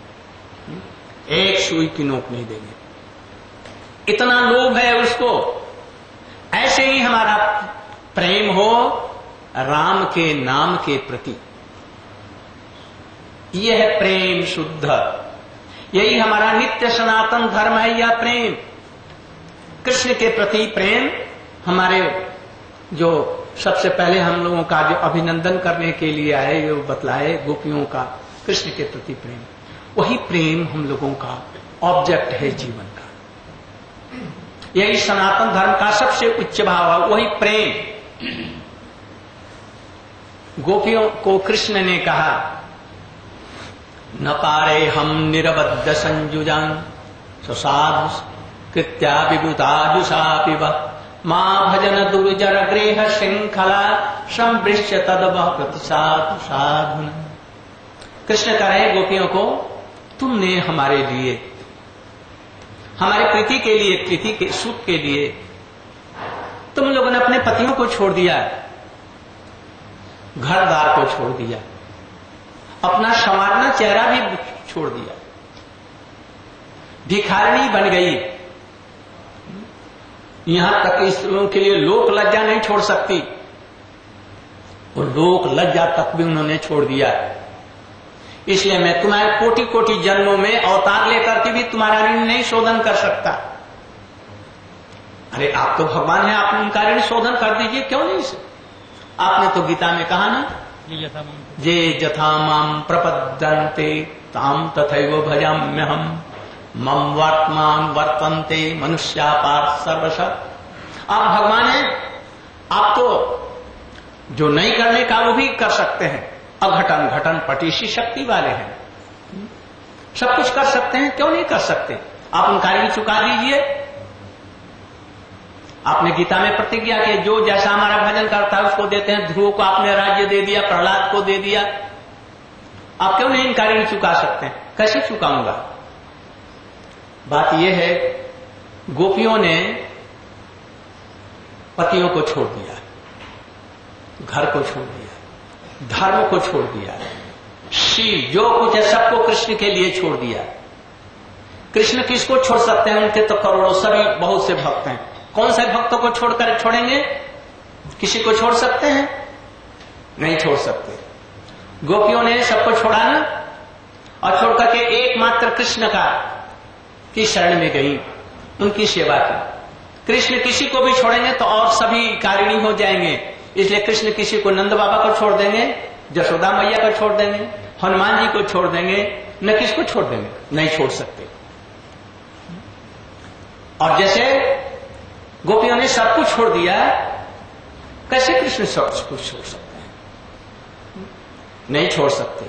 एक सुई की नोक नहीं देंगे, इतना लोभ है उसको। ऐसे ही हमारा प्रेम हो राम के नाम के प्रति, यह है प्रेम शुद्ध, यही हमारा नित्य सनातन धर्म है। यह प्रेम, कृष्ण के प्रति प्रेम, हमारे जो सबसे पहले हम लोगों का जो अभिनंदन करने के लिए आए, जो बतलाए गोपियों का कृष्ण के प्रति प्रेम, वही प्रेम हम लोगों का ऑब्जेक्ट है जीवन का। यही सनातन धर्म का सबसे उच्च भाव है, वही प्रेम। गोपियों को कृष्ण ने कहा, न पारे हम निरबद्ध संयुजं सुसाधु कृत्या विभूताजुषापिव, मां भजन दुर्जर गृह श्रृंखला संवृश्य तदवह प्रतिसाधु साधुन। कृष्ण कह रहे गोपियों को, तुमने हमारे लिए, हमारे प्रीति के लिए, प्रीति के सुख के लिए तुम लोगों ने अपने पतियों को छोड़ दिया, घर द्वार को छोड़ दिया, अपना संवारना चेहरा भी छोड़ दिया, भिखारिणी बन गई। यहां तक स्त्रियों के लिए लोक लज्जा नहीं छोड़ सकती, और लोक लज्जा तक भी उन्होंने छोड़ दिया। इसलिए मैं तुम्हारे कोटि कोटि जन्मों में अवतार लेकर के भी तुम्हारा ऋण नहीं शोधन कर सकता। अरे आप तो भगवान हैं, आप उनका ऋण शोधन कर दीजिए, क्यों नहीं? आपने तो गीता में कहा ना, जे यथा माम प्रपद्यन्ते ताम तथैव भजाम्यहम्, मम वर्तमान वर्तन्ते मनुष्या पार्थ सर्वश। आप भगवान हैं, आप तो जो नहीं करने का वो भी कर सकते हैं, अघटन घटन पटीसी शक्ति वाले हैं, सब कुछ कर सकते हैं, क्यों नहीं कर सकते? आप उनका ऋण चुका दीजिए। आपने गीता में प्रतिज्ञा की, जो जैसा हमारा भजन करता है उसको देते हैं। ध्रुव को आपने राज्य दे दिया, प्रहलाद को दे दिया, आप क्यों नहीं इनका ऋण चुका सकते हैं? कैसे चुकाऊंगा? बात यह है, गोपियों ने पतियों को छोड़ दिया, घर को छोड़ दिया, धर्म को छोड़ दिया, शील जो कुछ है सबको कृष्ण के लिए छोड़ दिया। कृष्ण किसको छोड़ सकते हैं? उनके तो करोड़ों, सभी बहुत से भक्त हैं। कौन से भक्तों को छोड़कर छोड़ेंगे? किसी को छोड़ सकते हैं? नहीं छोड़ सकते। गोपियों ने सबको छोड़ा ना, और छोड़ करके एकमात्र कृष्ण का की शरण में गई, उनकी सेवा की। कृष्ण किसी को भी छोड़ेंगे तो और सभी कारिणी हो जाएंगे, इसलिए कृष्ण किसी को नंद बाबा को छोड़ देंगे, जशोदा मैया को छोड़ देंगे, हनुमान जी को छोड़ देंगे, न किसको छोड़ देंगे? नहीं छोड़ सकते। और जैसे गोपियों ने सब कुछ छोड़ दिया, कैसे कृष्ण सब कुछ छोड़ सकते हैं? नहीं छोड़ सकते।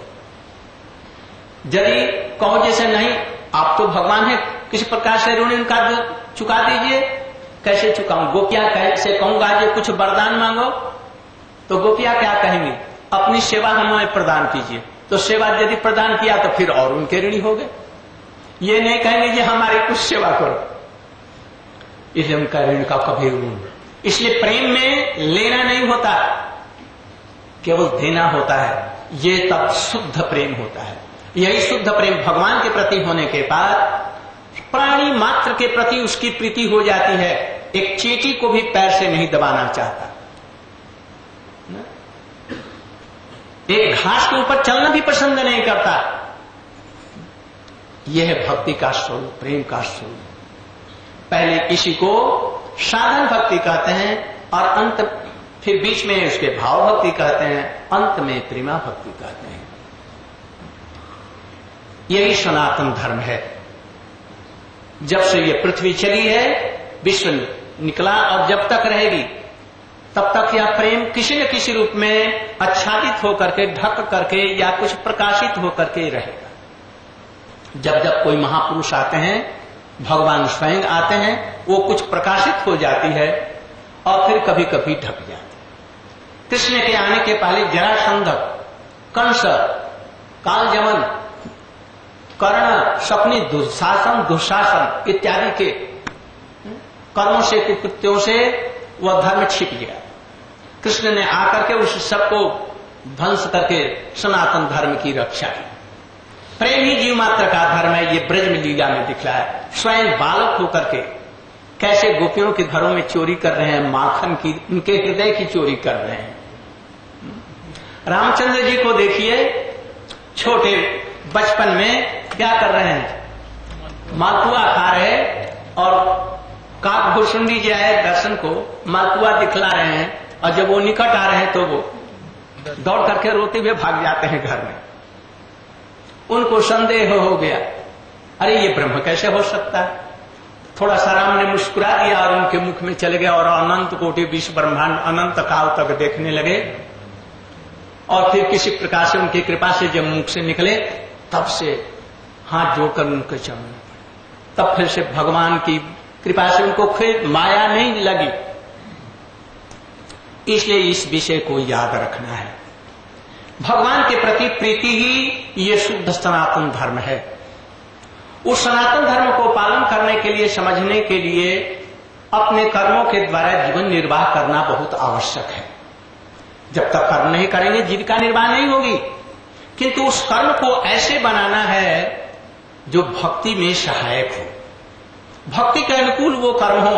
यदि कहो जैसे नहीं, आप तो भगवान हैं, किसी प्रकार से ऋण इनका चुका दीजिए। कैसे चुकाऊं? गोपियां कैसे कहूंगा जो कुछ वरदान मांगो, तो गोपियां क्या कहेंगी? अपनी सेवा हमें प्रदान कीजिए। तो सेवा यदि प्रदान किया तो फिर और उनके ऋणी हो गए। ये नहीं कहेंगे कि हमारी कुछ सेवा करो, इसलिए उनका ऋण का कभी ऋण। इसलिए प्रेम में लेना नहीं होता, केवल देना होता है। ये तब शुद्ध प्रेम होता है। यही शुद्ध प्रेम भगवान के प्रति होने के बाद प्राणी मात्र के प्रति उसकी प्रीति हो जाती है। एक चींटी को भी पैर से नहीं दबाना चाहता, एक घास के ऊपर चलना भी पसंद नहीं करता। यह है भक्ति का स्वरूप, प्रेम का स्वरूप। पहले इसी को साधन भक्ति कहते हैं, और अंत, फिर बीच में उसके भाव भक्ति कहते हैं, अंत में प्रेमा भक्ति कहते हैं। यही सनातन धर्म है। जब से ये पृथ्वी चली है, विश्व निकला और जब तक रहेगी तब तक यह प्रेम किसी न किसी रूप में आच्छादित होकर के, ढक करके या कुछ प्रकाशित होकर के रहेगा। जब जब कोई महापुरुष आते हैं, भगवान स्वयं आते हैं, वो कुछ प्रकाशित हो जाती है और फिर कभी कभी ढक जाती है। कृष्ण के आने के पहले जरासंध, कंस, कालजमन, कर्ण, शकुनी, दुशासन इत्यादि के कर्मों से, कुकृत्यों से वह धर्म छिप गया। कृष्ण ने आकर के उस सबको ध्वंस करके सनातन धर्म की रक्षा की। प्रेम ही जीव मात्र का धर्म है। ये ब्रज में लीला में दिखला है। स्वयं बालक होकर के कैसे गोपियों के घरों में चोरी कर रहे हैं, माखन की, उनके हृदय की चोरी कर रहे हैं। रामचंद्र जी को देखिए, छोटे बचपन में क्या कर रहे हैं, मालपुआ खा रहे और काक भुसुंडी जो है दर्शन को मालपुआ दिखला रहे हैं, और जब वो निकट आ रहे हैं तो वो दौड़ करके रोते हुए भाग जाते हैं घर में। उनको संदेह हो गया, अरे ये ब्रह्म कैसे हो सकता है। थोड़ा सा राम ने मुस्कुरा दिया और उनके मुख में चले गए और अनंत कोटि विश्व ब्रह्मांड अनंत काल तक देखने लगे। और फिर किसी प्रकार से उनकी कृपा से जब मुख से निकले, तब से हाथ जोड़कर उनके चरणों में पड़े। तब फिर से भगवान की कृपा से उनको फिर माया नहीं लगी। इसलिए इस विषय को याद रखना है। भगवान के प्रति प्रीति ही ये शुद्ध सनातन धर्म है। उस सनातन धर्म को पालन करने के लिए, समझने के लिए अपने कर्मों के द्वारा जीवन निर्वाह करना बहुत आवश्यक है। जब तक कर्म नहीं करेंगे जीविका निर्वाह नहीं होगी। किंतु उस कर्म को ऐसे बनाना है जो भक्ति में सहायक हो, भक्ति के अनुकूल वो कर्म हो,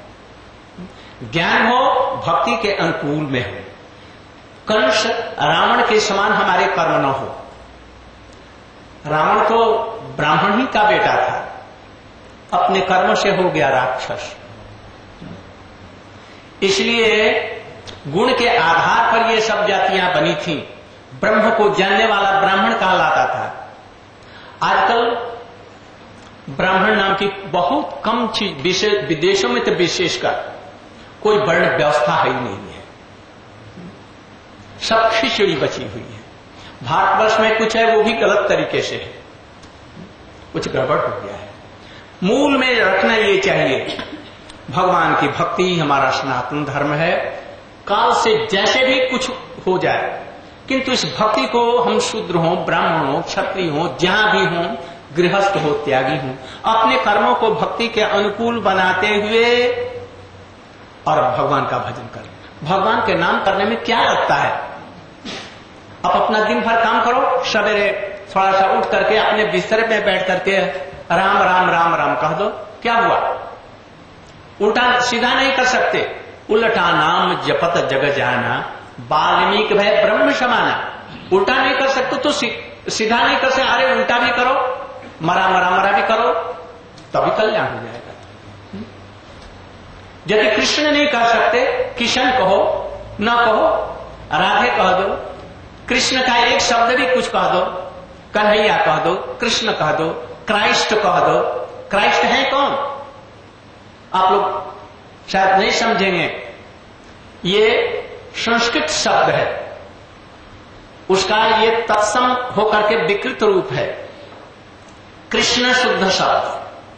ज्ञान हो भक्ति के अनुकूल में हो। कंस रावण के समान हमारे कर्म न हो। रावण तो ब्राह्मण ही का बेटा था, अपने कर्म से हो गया राक्षस। इसलिए गुण के आधार पर ये सब जातियां बनी थी। ब्रह्म को जानने वाला ब्राह्मण कहलाता था। आजकल ब्राह्मण नाम की बहुत कम चीज, विदेशों में तो विशेषकर कोई वर्ण व्यवस्था है ही नहीं है, सब खिचड़ी बची हुई है। भारतवर्ष में कुछ है वो भी गलत तरीके से है, कुछ गड़बड़ हो गया है। मूल में रखना ये चाहिए, भगवान की भक्ति हमारा सनातन धर्म है। काल से जैसे भी कुछ हो जाए, किंतु इस भक्ति को हम शूद्र हों, ब्राह्मण हों, क्षत्रिय हों, जहां भी हों, गृहस्थ हो, त्यागी हों, अपने कर्मों को भक्ति के अनुकूल बनाते हुए और भगवान का भजन करें। भगवान के नाम करने में क्या लगता है। आप अपना दिन भर काम करो, सवेरे थोड़ा सा उठ करके अपने बिस्तर में बैठ करके राम राम राम राम कह दो, क्या हुआ। उल्टा सीधा नहीं कर सकते। उल्टा नाम जपत जग जाना, वाल्मीकि भय ब्रह्म समाना। उल्टा नहीं कर सकते तो सीधा नहीं कर सकते, अरे उल्टा भी करो, मरा मरा मरा भी करो, तभी कल्याण हो जाएगा। यदि कृष्ण नहीं कर सकते, किशन कहो, न कहो, राधे कह दो, कृष्ण का एक शब्द भी कुछ कह दो, कन्हैया कह दो, कृष्ण कह दो, क्राइस्ट कह दो। क्राइस्ट है कौन, आप लोग शायद नहीं समझेंगे। ये संस्कृत शब्द है, उसका ये तत्सम होकर के विकृत रूप है। कृष्ण शुद्ध शब्द।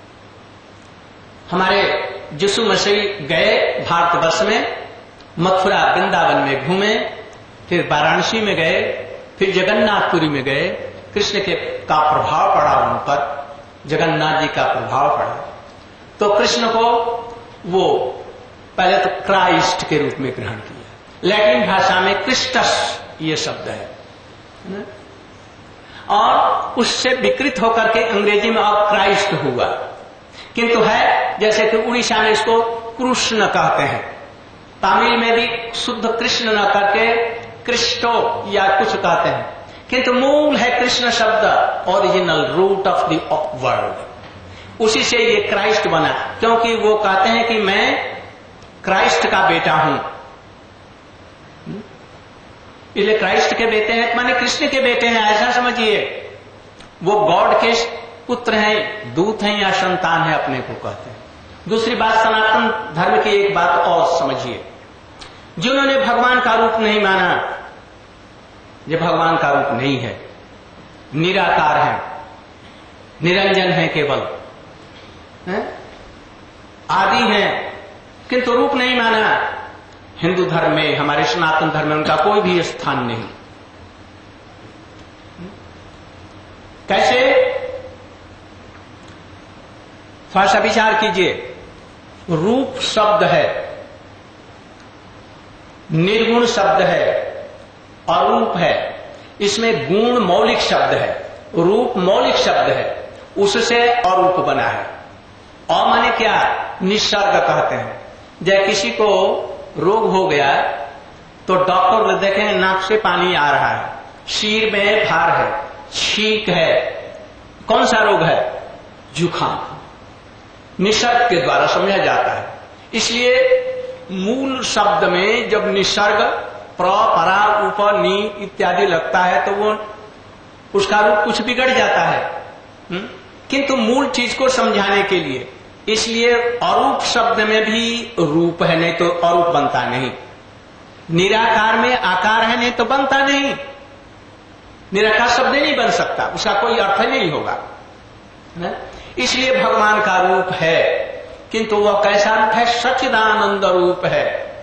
हमारे यीशु मसीह गए भारतवर्ष में, मथुरा वृंदावन में घूमे, फिर वाराणसी में गए, फिर जगन्नाथपुरी में गए। कृष्ण के का प्रभाव पड़ा उन पर, जगन्नाथ जी का प्रभाव पड़ा। तो कृष्ण को वो पहले तो क्राइस्ट के रूप में ग्रहण किया। लैटिन भाषा में क्रिस्टस ये शब्द है, और उससे विकृत होकर के अंग्रेजी में अब क्राइस्ट हुआ। किंतु है जैसे कि उड़ीसा में इसको कृष्ण कहते हैं, तमिल में भी शुद्ध कृष्ण न करके क्रिस्टो या कुछ कहते हैं, किंतु मूल है कृष्ण शब्द, original root of the word. उसी से ये क्राइस्ट बना, क्योंकि वो कहते हैं कि मैं क्राइस्ट का बेटा हूं, इसलिए क्राइस्ट के बेटे हैं माने कृष्ण के बेटे हैं, ऐसा समझिए। वो गॉड के पुत्र हैं, दूत हैं या संतान है, अपने को कहते हैं। दूसरी बात, सनातन धर्म की एक बात और समझिए, जिन्होंने भगवान का रूप नहीं माना, ये भगवान का रूप नहीं है, निराकार है, निरंजन है, केवल है? आदि है, किंतु रूप नहीं माना। हिंदू धर्म में, हमारे सनातन धर्म में उनका कोई भी स्थान नहीं। कैसे? थोड़ा सा विचार कीजिए। रूप शब्द है, निर्गुण शब्द है, अरूप है, इसमें गुण मौलिक शब्द है, रूप मौलिक शब्द है, उससे अरूप बना है। और माने क्या? निसर्ग कहते हैं। जब किसी को रोग हो गया तो डॉक्टर देखेंगे नाक से पानी आ रहा है, सिर में भार है, छींक है, कौन सा रोग है? जुकाम। निसर्ग के द्वारा समझा जाता है। इसलिए मूल शब्द में जब निसर्ग प्र, परा, उप, नी इत्यादि लगता है तो वो उसका रूप कुछ बिगड़ जाता है। किंतु मूल चीज को समझाने के लिए, इसलिए अरूप शब्द में भी रूप है, नहीं तो अरूप बनता नहीं। निराकार में आकार है, नहीं तो बनता नहीं। निराकार शब्द नहीं बन सकता, उसका कोई अर्थ नहीं होगा। इसलिए भगवान का रूप है, किंतु वह कैसा रूप है? सच्चिदानंद रूप है।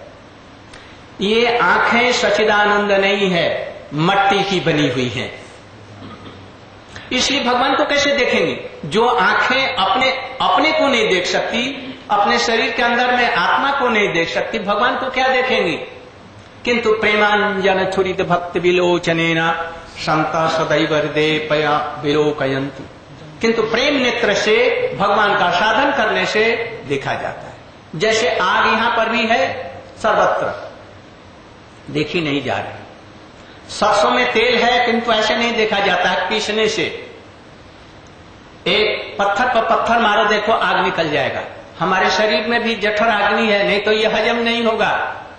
ये आंखें सच्चिदानंद नहीं है, मट्टी की बनी हुई हैं। इसलिए भगवान को कैसे देखेंगे? जो आंखें अपने को नहीं देख सकती, अपने शरीर के अंदर में आत्मा को नहीं देख सकती, भगवान को क्या देखेंगी? किंतु प्रेमांजन छुरित भक्त विलोचनेना संता सदैव हृदय पया विलोकयंती। किंतु प्रेम नेत्र से भगवान का साधन करने से देखा जाता है। जैसे आग यहां पर भी है, सर्वत्र देखी नहीं जा रही। सरसों में तेल है, किंतु ऐसे नहीं देखा जाता है पीसने से। एक पत्थर पर पत्थर मारो, देखो आग निकल जाएगा। हमारे शरीर में भी जठर अग्नि है, नहीं तो यह हजम नहीं होगा।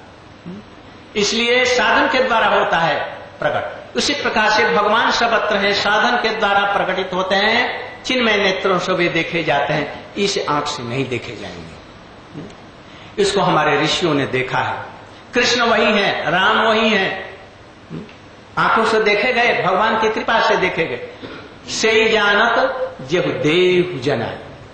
इसलिए साधन के द्वारा होता है प्रकट। उसी प्रकार से भगवान सर्वत्र है, साधन के द्वारा प्रकटित होते हैं, चिन्मय नेत्रों से वे देखे जाते हैं, इस आंख से नहीं देखे जाएंगे। इसको हमारे ऋषियों ने देखा है। कृष्ण वही है, राम वही है, आंखों से देखे गए, भगवान की कृपा से देखे गए। से जानत जब देव जना।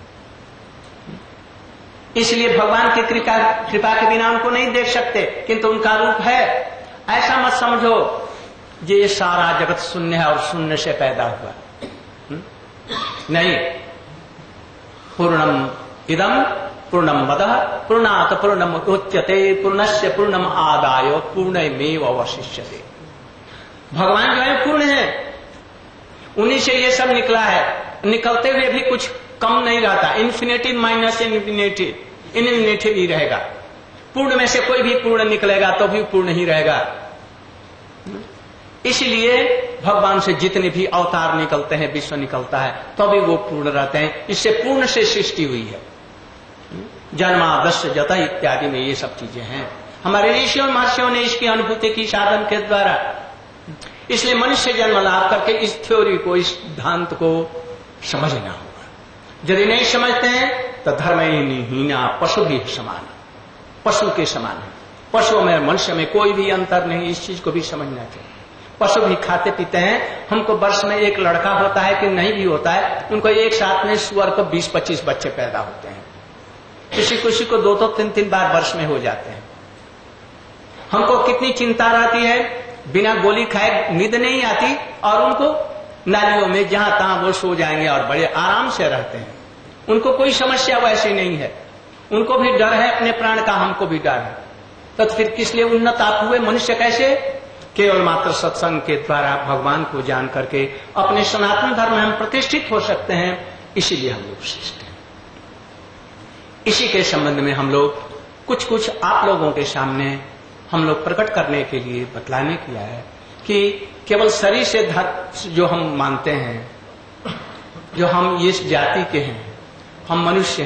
इसलिए भगवान की कृपा के बिना उनको नहीं देख सकते, किंतु उनका रूप है। ऐसा मत समझो ये सारा जगत शून्य है और शून्य से पैदा हुआ, नहीं। पूर्णम इदम पूर्णम मदः पूर्णात पूर्णम उच्यते पूर्णस्य पूर्णम आदाय पूर्णमेव अवशिष्यते। भगवान जो है पूर्ण है, उन्हीं से ये सब निकला है। निकलते हुए भी कुछ कम नहीं रहता। इन्फिनेटिव माइनस इन्फिनेटिव ही रहेगा। पूर्ण में से कोई भी पूर्ण निकलेगा तो भी पूर्ण ही रहेगा। इसलिए भगवान से जितने भी अवतार निकलते हैं, विश्व निकलता है, तो भी वो पूर्ण रहते हैं। इससे पूर्ण से सृष्टि हुई है। जन्मादस्य जता इत्यादि में ये सब चीजें हैं। हमारे ऋषियों महर्षियों ने इसकी अनुभूति की साधन के द्वारा। इसलिए मनुष्य जन्म लाभ करके इस थ्योरी को, इस सिद्धांत को समझना होगा। यदि नहीं समझते हैं तो धर्महीना पशु भी समान, पशु के समान है। पशुओं में मनुष्य में कोई भी अंतर नहीं, इस चीज को भी समझना चाहिए। पशु भी खाते पीते हैं। हमको वर्ष में एक लड़का होता है कि नहीं भी होता है, उनको एक साथ में सुअर को 20-25 बच्चे पैदा होते हैं। किसी को 2-3 बार वर्ष में हो जाते हैं। हमको कितनी चिंता रहती है, बिना गोली खाए नींद नहीं आती, और उनको नालियों में जहां तहां वो सो जाएंगे और बड़े आराम से रहते हैं। उनको कोई समस्या वैसी नहीं है। उनको भी डर है अपने प्राण का, हमको भी डर है। तो फिर किस लिए उन्नत आप हुए मनुष्य? कैसे? केवल मात्र सत्संग के द्वारा भगवान को जान करके अपने सनातन धर्म में हम प्रतिष्ठित हो सकते हैं। इसीलिए हम लोग श्रेष्ठ हैं। इसी के संबंध में हम लोग कुछ आप लोगों के सामने हम लोग प्रकट करने के लिए बतलाने किया है कि केवल शरीर से धर्म जो हम मानते हैं, जो हम इस जाति के हैं, हम मनुष्य हैं,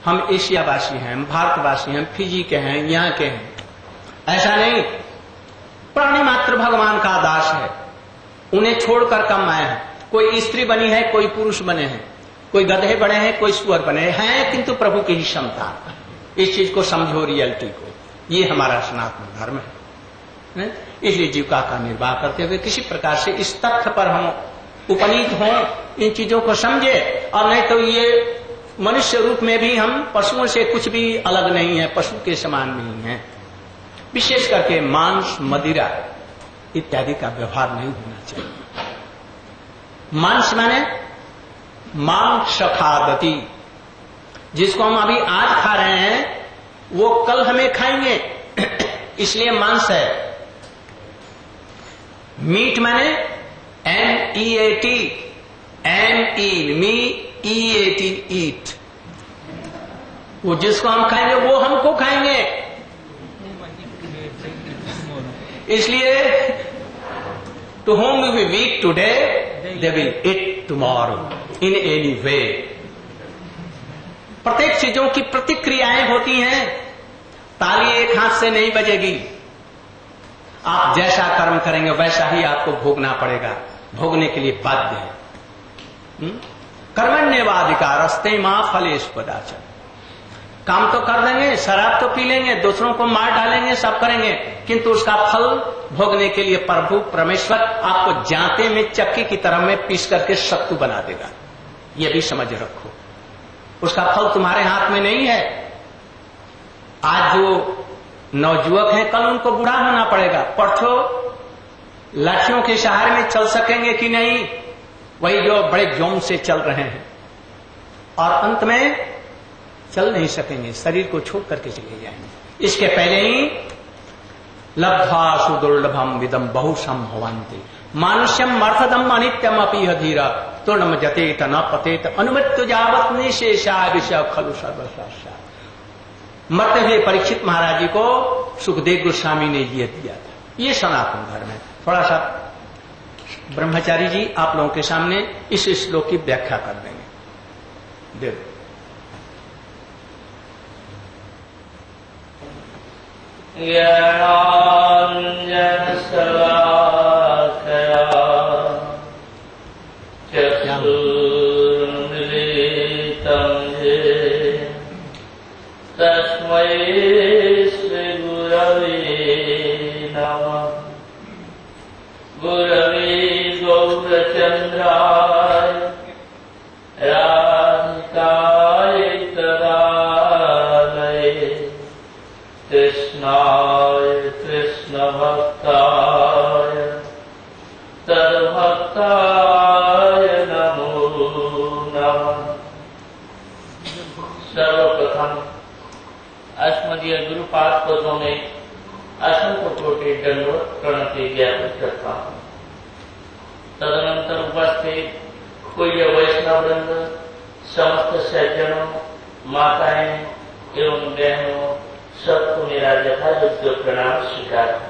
हम एशियावासी हैं, हम भारतवासी हैं, हम फिजी के हैं, यहाँ के हैं, ऐसा नहीं। प्राणी मात्र भगवान का दास है, उन्हें छोड़कर कम आए हैं। कोई स्त्री बनी है, कोई पुरुष बने हैं, कोई गधे बने हैं, कोई सुअर बने हैं, किंतु प्रभु की ही क्षमता। इस चीज को समझो, रियलिटी को। ये हमारा सनातन धर्म है। इसलिए जीविका का निर्वाह करते हुए किसी प्रकार से इस तथ्य पर हम उपनीत हों, इन चीजों को समझे, और नहीं तो ये मनुष्य रूप में भी हम पशुओं से कुछ भी अलग नहीं है, पशु के समान नहीं है। विशेष करके मांस, मदिरा इत्यादि का व्यवहार नहीं होना चाहिए। मांस माने मांस खादति, जिसको हम अभी आज खा रहे हैं वो कल हमें खाएंगे, इसलिए मांस है। मीट माने MEAT, MEAT, ईट। वो जिसको हम खाएंगे वो हमको खाएंगे, इसलिए to whom we eat today they will eat tomorrow in any way. प्रत्येक चीजों की प्रतिक्रियाएं होती हैं। ताली एक हाथ से नहीं बजेगी। आप जैसा कर्म करेंगे वैसा ही आपको भोगना पड़ेगा, भोगने के लिए बाध्य है। कर्मण्येवाधिकारस्ते मां फलेषु कदाचन। काम तो कर देंगे, शराब तो पी लेंगे, दूसरों को मार डालेंगे, सब करेंगे, किंतु उसका फल भोगने के लिए प्रभु परमेश्वर आपको जांते में चक्की की तरह में पीस करके सत्तू बना देगा। यह भी समझ रखो, उसका फल तुम्हारे हाथ में नहीं है। आज जो नवजुवक हैं, कल उनको बूढ़ा होना पड़ेगा। परसों लाठियों के सहारे में चल सकेंगे कि नहीं, वही जो बड़े जोम से चल रहे हैं, और अंत में चल नहीं सकेंगे, शरीर को छोड़ करके चले जाएंगे। इसके पहले ही लब्ध्वा सुदुर्लभम विदम बहुशम भवन्ति मानुष्यम मर्थदम अनित्यम अपि धीरा तूर्णम जतेत न पतेत अनुमृत्यु जावत निशेषा विषय खलु सर्वशास्त्र। मरते हुए परीक्षित महाराज जी को सुखदेव गोस्वामी ने ये दिया था। ये सनातन धर्म है। थोड़ा सा ब्रह्मचारी जी आप लोगों के सामने इस श्लोक की व्याख्या कर देंगे। देखो, तस्मै श्री गुरवे नमः। गुरवे गौरचन्द्राय राधिकाय तदालये कृष्णाय कृष्णभक्ताय तद्भक्ताय नमो नमः। सर्वप्रथम अस्मदीय गुरुपाद पदों में असंख्य कोटि दंडवत प्रणति ज्ञापित करता हूँ। तदनंतर उपस्थित पूज्य वैष्णव वृंद, समस्त सज्जनों, माताएं एवं बहनों, सबको मेरा यथायोग्य प्रणाम स्वीकार है।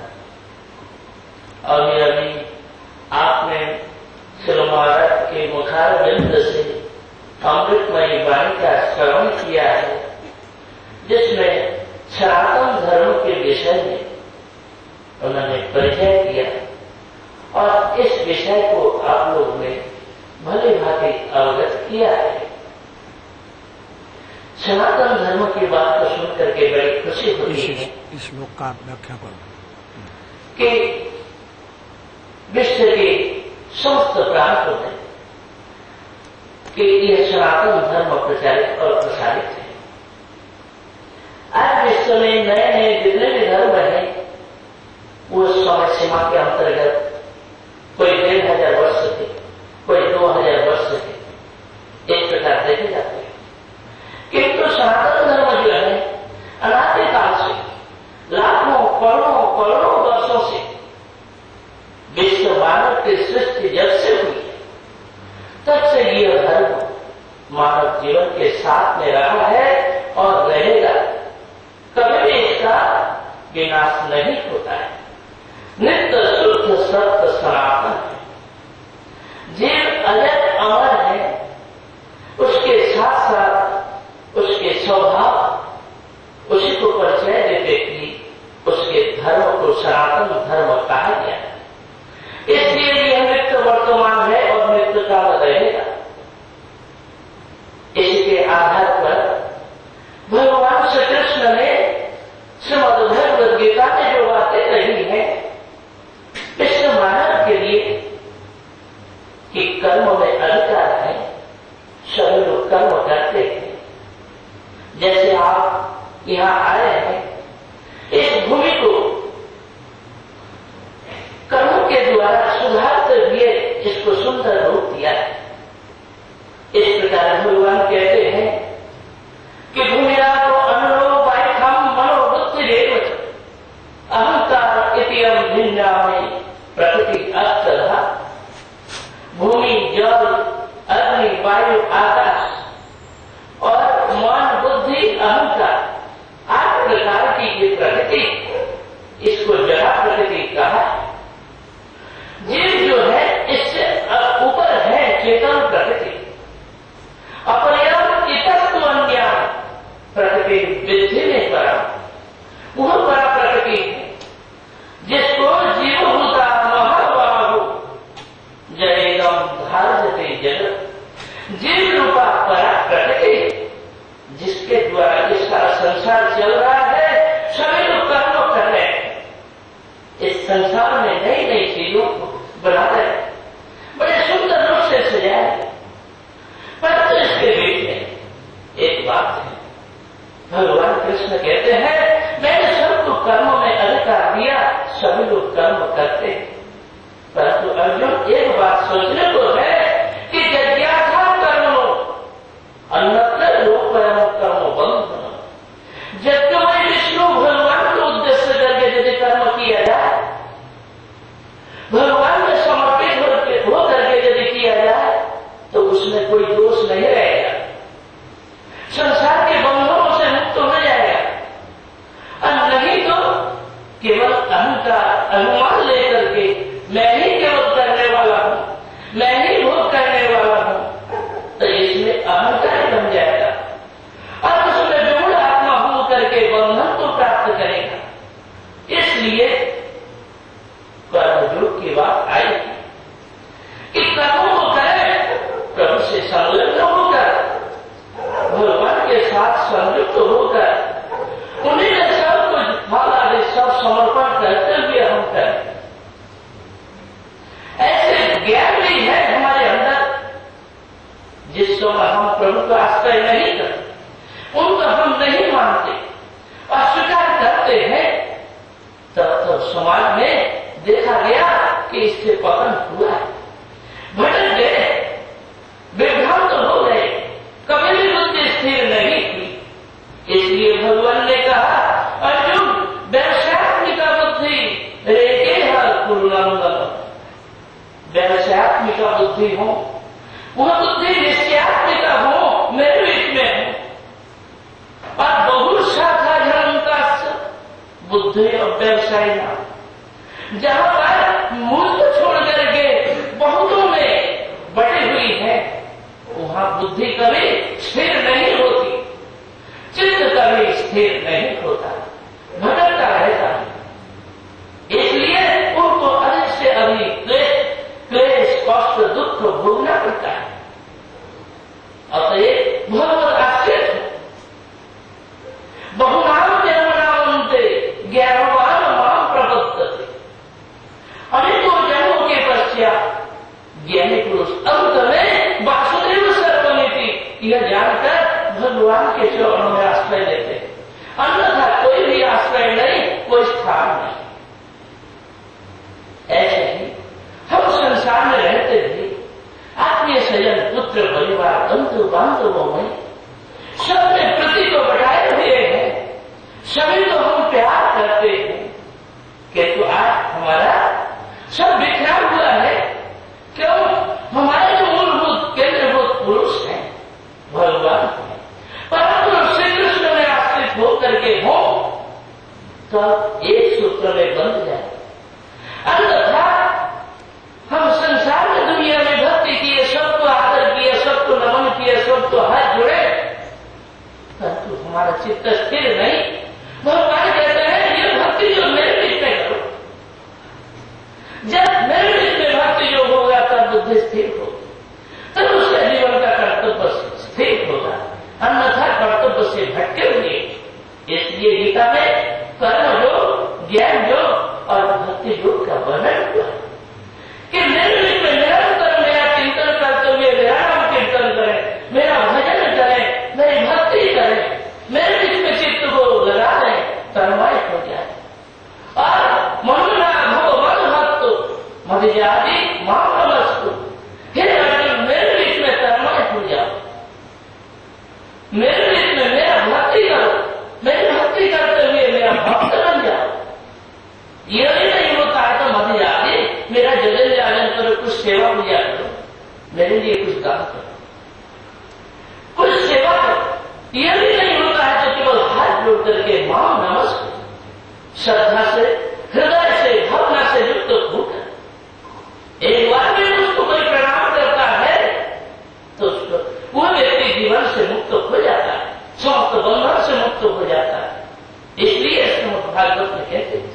अभी आपने श्री महाराज के मुखारविंद से अमृतमयी वाणी का श्रवण किया है, जिसमें सनातन धर्म के विषय में उन्होंने परिचय किया, और इस विषय को आप लोग ने भली भांति अवगत किया है। सनातन धर्म की बात को सुन करके बड़ी खुशी होती है। इस श्लोक का व्याख्या करो कि विश्व के समस्त प्रांतों में कि यह सनातन धर्म प्रचारित और प्रसारित है। आज विश्व में नए नए जितने भी धर्म हैं, वो समय सीमा के अंतर्गत कोई 1500 वर्ष के, कोई 2000 वर्ष के, एक प्रकार देखे जाते हैं। किंतु सनातन धर्म जो है अनादिकाल से, लाखों करोड़ों वर्षों से विश्व मानव की सृष्टि जब से हुई तब से यह धर्म मानव जीवन के साथ में रहा है और रहेगा। कभी भी इसका विनाश नहीं होता है। नित्य शुद्ध सत्य सनातन है। जीव अजय अमर है, उसके साथ साथ उसके स्वभाव कि कर्म में अधिकार है, सभी लोग कर्म करते हैं। जैसे आप यहां आए हैं, इस भूमि को कर्म के द्वारा सुधारते हुए इसको सुंदर रूप दिया है। इस प्रकार भगवान कहते हैं कि भूमिया को अनुरोध बाइखम मनोबुद्धि रेवच अहंकार इतियम भिन्ना में प्रकृति अस्तधा। भूमि, जल, अग्नि, वायु, आकाश और मन, बुद्धि, अहंकार, 8 प्रकार की ये प्रकृति, इसको जड़ा प्रकृति कहा। जीव जो है इससे ऊपर है चेतन प्रकृति। अपरियम इतस्तु अन्याम प्रकृति विद्धि में परा, वह परा प्रकृति है जिसको जीवभूता महाबाहु जड़ेदम धार्यते जगत। जीव रूपा परा प्रकृति जिसके द्वारा इसका संसार चल रहा है, सभी लोग कर्म कर रहे हैं। इस संसार में नई नई चीजों को बना रहे हैं, बड़े सुंदर रूप से सजाए। परंतु इसके बीच में एक बात है, भगवान कृष्ण कहते हैं मैंने सबको कर्म में अधिकार दिया, सभी लोग कर्म करते हैं। परंतु अर्जुन एक बात सोचने को है कि जिज्ञासा कर्मो अन्यत्र लोकपरम कर्मो बंधन। जब मैं विष्णु भगवान को उद्देश्य करके यदि कर्म किया जाए, भगवान में समर्पित हो करके यदि किया जाए, तो उसमें कोई दोष नहीं रहेगा, संसार के बंधनों से मुक्त हो जाएगा। और नहीं तो केवल अहंकार, अभिमान लेकर के मैं ही केवल करने वाला हूं, मैं ही भोग करने वाला हूं, तो इसमें अहंकार बन जाएगा और उसमें विमूढ़ आत्मा हो करके बंधन को प्राप्त करेगा। इसलिए कर्मयोग की बात आई कि कर्मों को करें, प्रभु से संलग्न होकर, भगवान के साथ संयुक्त होकर, उन्हीं ने सब कुछ फल आदि सब समर्पण करते हुए हम करें। ऐसे ज्ञान भी है हमारे अंदर जिस समय हम प्रभु का आश्रय नहीं करते, उनको हम नहीं मानते, अस्वीकार करते हैं, तब तो समाज में देखा गया कि इससे पतन हुआ है, भटक गए, विभ्रांत हो गए, कभी भी बुद्धि स्थिर नहीं हुई। इसलिए भगवान ने कहा अर्जुन व्यवसायत्मिका बुद्धि रेके हर कुरुनंदन। व्यवसायत्मिका बुद्धि हो, वह बुद्धि निश्चयात्मिका हो, मेरे बीच में हो। और बहुत शाखा जनता बुद्धि और व्यवसाय ना, जहां पर मूल को छोड़ करके बहुतों में बटी हुई है, वहां बुद्धि कभी स्थिर नहीं होती, चित्त कभी स्थिर नहीं होता, भटकता रहता है। इसलिए उनको अधिक से अधिक क्लेश, कष्ट, दुख भोगना पड़ता है। अतएव भगवत आश्रित हो, बहुनाम जन्मनामंते ज्ञानवान माम प्रबद्धते। अनेकों जन्मों के पश्चात ज्ञानी पुरुष अंत में वासुदेव सर्वमिति यह जानकर भगवान के चरणों में आश्रय लेते, अन्यथा कोई भी आश्रय नहीं, कोई स्थान नहीं। ऐसे ही हम संसार में रहते हुए आत्मीय स्वजन, पुत्र, परिवार, बंधु बांधवों में सब में प्रति को बढ़ाए हुए हैं, सभी को हम प्यार करते हैं, किंतु आज हमारा सब बिखरा हुआ है। क्यों? हमारे जो मूलभूत केंद्रभूत पुरुष हैं भगवान हैं, परंतु श्री कृष्ण में आश्रित होकर के हो तो एक सूत्र में बंध जाए। अन्यथा हम संसार में दुनिया में भक्ति किए, सबको आदर किए, सबको नमन किए, सबको हाथ जुड़े, परंतु हमारा चित्त स्थिर नहीं। मेरे लिए कुछ दान करो, कुछ सेवा करो। यह भी नहीं होता है तो केवल हाथ जोड़ करके मां नमस्कार श्रद्धा से, हृदय से, भावना से युक्त होकर एक बार भी उसको कोई प्रणाम करता है तो उसको वह व्यक्ति जीवन से मुक्त हो जाता है, समस्त बंधन से मुक्त हो जाता है। इसलिए श्रीमद् भागवत में कहते हैं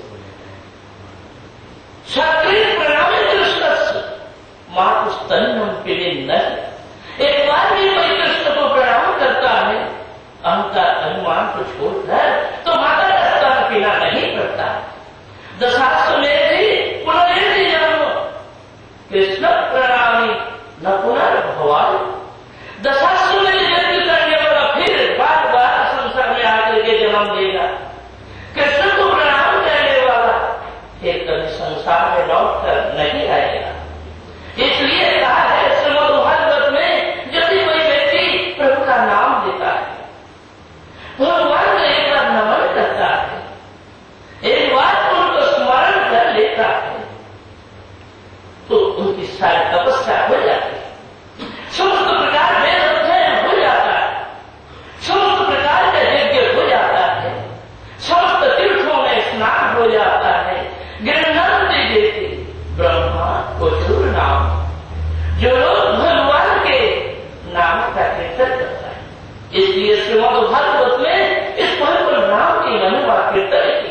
क्षत्रिय प्रणामी कृष्ण मातुस्तन्नम पीड़े नहीं। एक बार भी कोई कृष्ण को प्रणाम करता है अहंकार अभिमान को छोड़कर तो माता का स्तन पीना नहीं पड़ता। दशाश्व में भी पुनर्जन्म जन्म कृष्ण प्रणामी न पुनर्भवान। दशाश्व में जन्म करने वाला फिर बार बार संसार में आकर के जन्म देगा। कृष्ण को प्रणाम करने वाला फिर कभी संसार में लौट कर नहीं आएगा। इसलिए कहा है श्रीमद् भागवत में यदि कोई व्यक्ति प्रभु का नाम लेता है, भगवान को एक बार नमन करता है, एक बार उनको स्मरण कर लेता है तो उनकी सारी तपस्या हो जाती है, समस्त प्रकार वेद अध्ययन हो जाता है, समस्त प्रकार का यज्ञ हो जाता है, समस्त तीर्थों में स्नान हो जाता है। गिरनंदी जैसे ब्रह्मा को जरूर नाम जो लोग भगवान के नाम का कीर्तन करता है। इसलिए श्रीमद् भागवत में इस पवित्र नाम की महिमा कीर्तन की।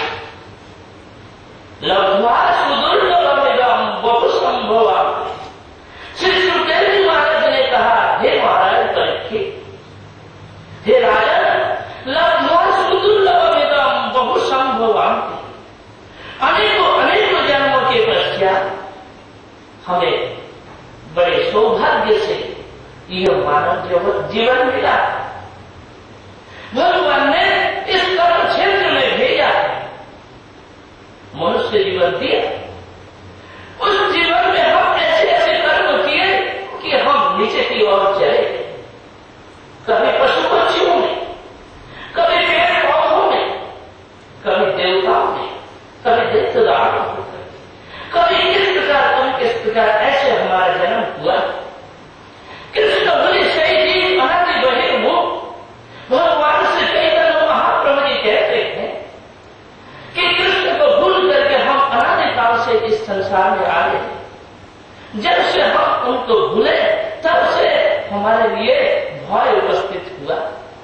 लब्ध्वा सुदुर्लभमिदं बहु संभवामि। श्री सुखदेव जी महाराज ने कहा, हे महाराज परीक्षित, हे राजन, लब्ध्वा सुदुर्लभमिदं बहु संभवामि। अनेकों जन्मों के पश्चात हमें बड़े सौभाग्य से यह मानव जीवन मिला। भगवान ने इस कर्म क्षेत्र में भेजा, मनुष्य जीवन दिया। उस जीवन में हम ऐसे ऐसे कर्म किए कि हम नीचे की ओर चले, कभी पशु पक्षियों में, कभी पेड़ पौधों में, कभी देवताओं में, कभी दैत्यदानव होकर, कभी किस प्रकार ऐसे हमारा जन्म हुआ। कृष्ण बोले सही जी अनादि बहे वो भगवान से चैतन्य महाप्रभु जी कहते हैं कि कृष्ण को भूल करके हम अनादिकाल से इस संसार में आ गए। जब से हम उनको भूले तब से हमारे लिए भय उपस्थित हुआ।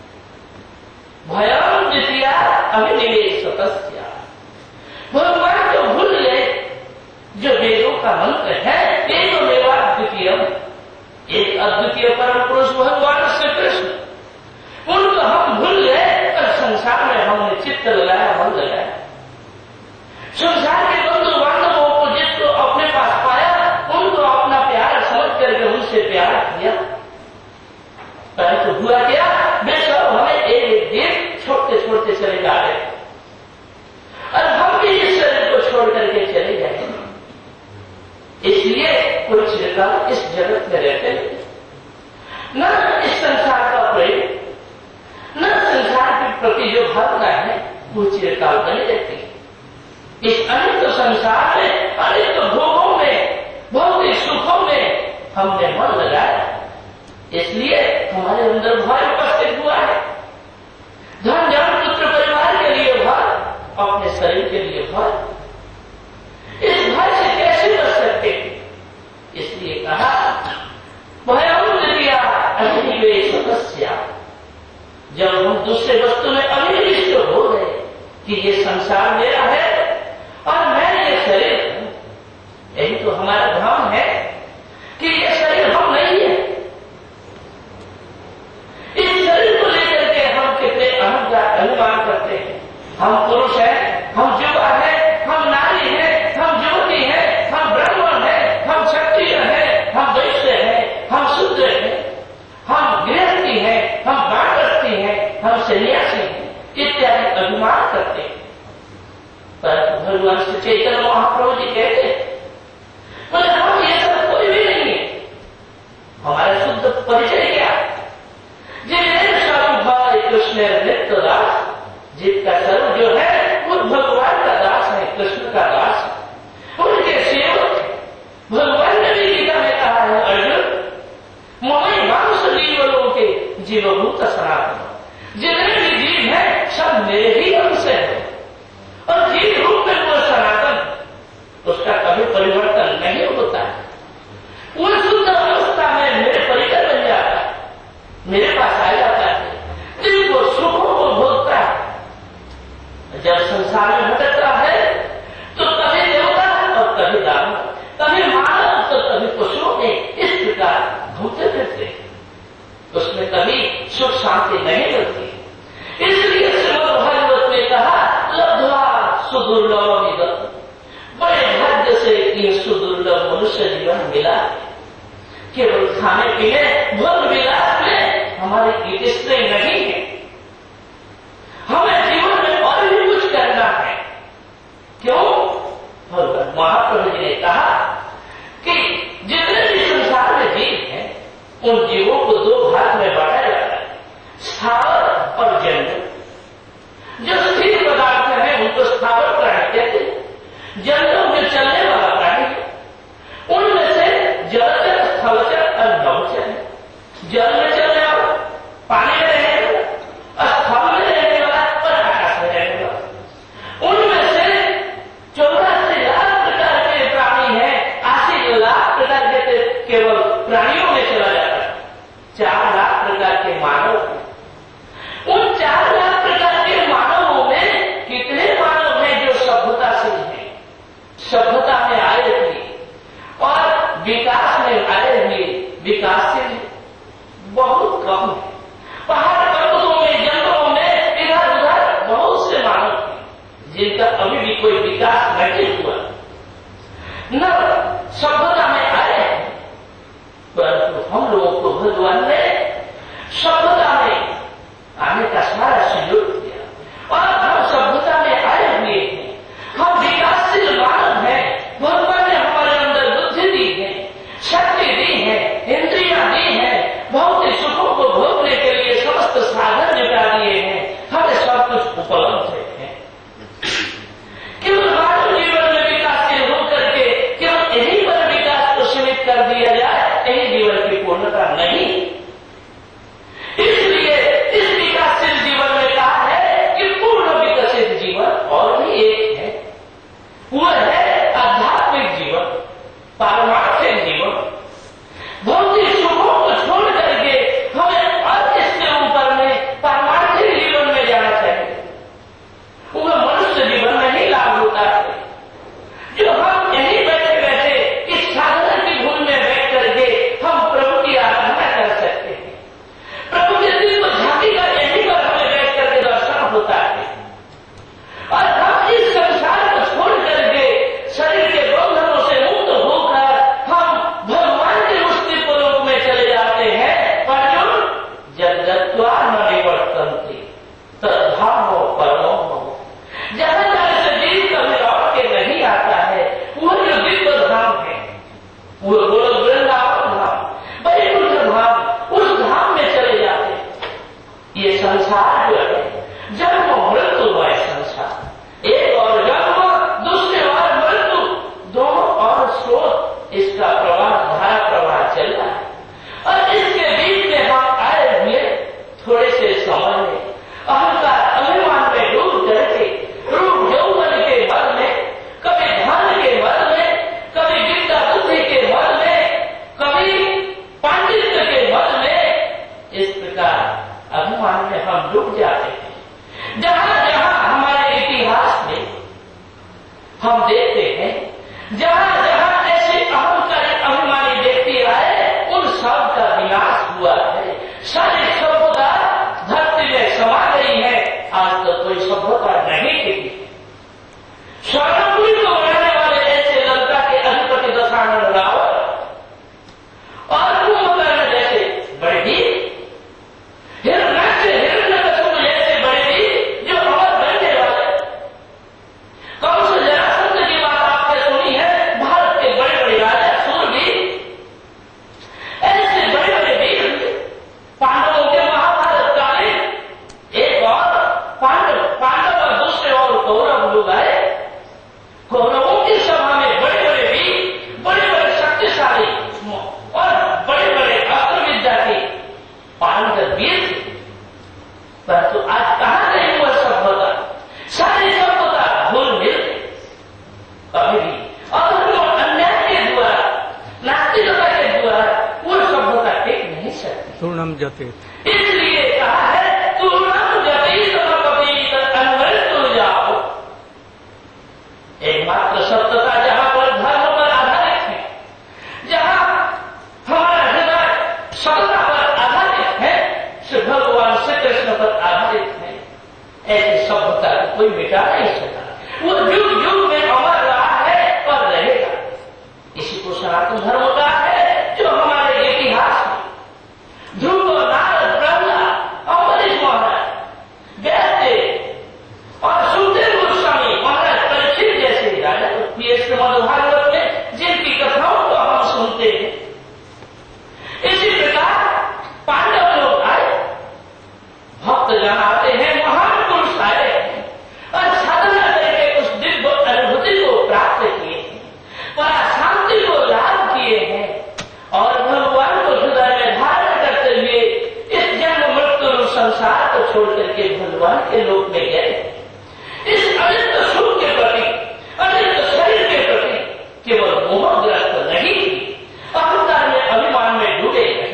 भयम द्वितीया अभिनिवेश सतस्या। भगवान को भूल गए। जो वेदों का मंत्र है एक मेवा द्वितीय, एक अद्वितीय परम पुरुष भगवान श्री कृष्ण, उनको हम भूल गए और संसार में हमने चित्त लगाया, मन लगाया। संसार के बंधु बांधवों को जिसको अपने पास पाया उनको अपना प्यार समझ करके उनसे प्यार किया। परंतु हुआ क्या, बेशक हमें एक दिन छोड़ते छोड़ते चले जा रहे और हम भी इस शरीर को छोड़ करके चले जाएंगे। इसलिए कुछ चिरकाल इस जगत में रहते न इस संसार का प्रेम, न संसार के प्रति जो भावना है वो चिरकाल बनी रहती है। इस अनित संसार में, अनित भोगों में, भौतिक सुखों में हमने मन लगाया, इसलिए हमारे अंदर भय उपस्थित हुआ है। धन जन पुत्र परिवार के लिए भय, अपने शरीर के लिए भय। इस भय से कैसे बच सकते? इसलिए कहा भयम दिया अभिनिवेश सतस्या। जब हम दूसरे वस्तु में अभिनिविष्ट हो गए कि ये संसार मेरा है और मैं ये शरीर हूं, यही तो हमारा भ्रम है कि ये शरीर हम नहीं है। इस शरीर को लेकर के हम कितने अहंकार अभिमान करते हैं। हम पुरुष हैं, हम युवा है, हम नारी है, हम युवती है, हम ब्राह्मण है, हम क्षत्रिय है, हम वैश्य है, हम शूद्र है, हम गृहस्थी है, हम वानप्रस्थी है, हम सन्यासी हैं, इत्यादि अभिमान करते हैं। से नहीं मिलती। इसलिए श्रीमद् भागवत में कहा लब्ध्वा सुदुर्लभमिदं, बड़े भाग्य से ये सुदुर्लभ मनुष्य जीवन मिला। केवल खाने पीने भोग विलास में हमारी इच्छाएं नहीं है, हमें जीवन में और भी कुछ करना है। क्यों? भगवान महाप्रभु जी ने कहा कि जितने भी संसार में जीव हैं उन जीवों को दो भाग में बांटा जाता है, स्थावर और जंगल। जो स्थिर पदार्थ है उनको स्थावर प्राणी कहते हैं, जंगलों में चलने वाला प्राणी है। उनमें से जलचर, स्थलचर और नभचर है। जल में चलने वाला, पानी में रहने वाला, स्थल में रहने वाला और आकाश में रहने वाला। उनमें से 84 लाख प्रकार के प्राणी हैं। 80 लाख प्रकार के केवल प्राणियों में चला जाता है। 4 लाख प्रकार के मानव। उन 4 लाख प्रकार के मानवों में कितने मानव हैं जो सभ्यताशील हैं, सभ्यता में आए हुए और विकास में आए हुए, विकासशील बहुत कम है। पहाड़ पर्वतों में, जंगलों में इधर उधर बहुत से मानव हैं जिनका अभी भी कोई विकास नहीं हुआ, न सभ्यता में आए हैं। परंतु हम लोगों को भगवान ने सभ्यता में आने का सारा सहयोग किया और हम सभ्यता में आए हुए हैं। हम विकासशील मानव हैं। भगवान ने हमारे अंदर बुद्धि दी है, शक्ति दी है, इंद्रियां दी है, भौतिक सुखों को भोगने के लिए समस्त साधन जुटा दिए हैं। हमें सब कुछ उपलब्ध है। केवल मानव जीवन में विकासशील होकर के केवल यही पर विकास को सीमित कर दिया जाए, यही जीवन की पूर्णता नहीं। इसलिए इस विकासशील जीवन में कहा है कि पूर्ण विकसित जीवन और भी एक है, वह है आध्यात्मिक जीवन, पारमार्थिक जीवन। भौतिक सुखों को छोड़ करके हमें और इसके ऊपर में पारमार्थिक जीवन में जाना चाहिए। वह मनुष्य जीवन में ही लाभ होता है जो हम यहीं बैठे बैठे इस साधना की धुन में बैठ करके हम प्रभु की आराधना कर सकते हैं। प्रभु के दिल को झांकी का यहीं पर हमें बैठ करके दर्शन होता है और हम इस संसार को छोड़ करके शरीर के बंधनों से मुक्त होकर हम भगवान के मुक्ति लोक में चले जाते हैं। अर्जुन जगत्वा न निवर्तन्ति तद्धामो परमो मम, जहां जहां से जीव कभी लौट के नहीं आता है वह जो दिव्य धाम है, वो गोलोक वृंदावन धाम, वैकुंठ धाम, उस धाम में चले जाते हैं। ये संसार जो है जन्म मृत्युमय संसार, एक और जन्म दूसरे और मृत्यु, दोनों और स्रोत इसका प्रवाह, धारा प्रवाह चल रहा है। और इसके बीच में हम आए हुए थोड़े से समय में अहंकार अभिमान में डूब करके रूप यौवन के बल में, कभी धन के बल में, कभी विद्या बुद्धि के बल में, कभी पांडित्य के बल में, इस प्रकार अभिमान में हम डूब जाते हैं। जहां जहां हमारे इतिहास में हम देखते हैं, जहां जहां ऐसे अहंकारी अभिमानी व्यक्ति आए उन सब का विनाश हुआ है। सारी सभ्यता धरती में समा गई है। आज तो कोई सभ्यता नहीं टिकी। स्वर्णपुरी को बनाने वाले ऐसे लंका के अधिपति दशानन रावण और कुंभकर्ण जैसे बड़े वीर, हिरण्याक्ष हिरण्यकशिपु जैसे बड़े वीर जो अमर बनने वाले, कंस जरासंध की बात आपने सुनी है, भारत के बड़े बड़े राजा सूरवीर, ऐसे बड़े बड़े वीर पांडवों के महाभारत कालीन, एक और पांडव और दूसरे और कौरव लोग आए। कौरवों की सभा में बड़े बड़े वीर, बड़े बड़े शक्तिशाली और बड़े बड़े अस्त्र विद्या के पारंगत वीर थे। परंतु आज कहां गई वह सभ्यता? सारी सभ्यता भूल मिल गई। कभी भी अधर्म अन्याय के द्वारा, नास्तिकता के द्वारा वह सभ्यता टिक नहीं सकती। तूर्णम जते, इसलिए कहा है तूर्णम जते समपीत अन्वृत जाओ। एकमात्र सत्यता जहां पर धर्म पर आधारित है, जहां हमारा हृदय सत्ता पर आधारित है, श्री भगवान श्री कृष्ण पर आधारित है, ऐसी सभ्यता को कोई मिटा नहीं सका। वो युग युग में अमर रहा है और रहेगा। इसी को सनातन धर्म का है, जो हमारे इतिहास में ध्रुव, नारद, प्रहलाद, अम्बरीश महाराज, व्यासदेव और सुखदेव गोस्वामी महाराज, परीक्षित जैसे राजा श्रीमद्भागवत में जिनकी कथाओं को हम सुनते हैं, इसी प्रकार पांडव लोग आए, भक्त जन आते हैं, महान पुरुष आए हैं और साधना करके उस दिव्य अनुभूति को प्राप्त किए हैं, परा शांति को लाभ किए हैं और भगवान को हृदय में धारण करते हुए इस जन्म मृत्यु संसार को छोड़ करके भगवान के लोक में गए। इस अनित्य सुख के प्रति, अनित्य शरीर के प्रति केवल मोहग्रस्त नहीं, अहंकार में, अभिमान में डूबे नहीं।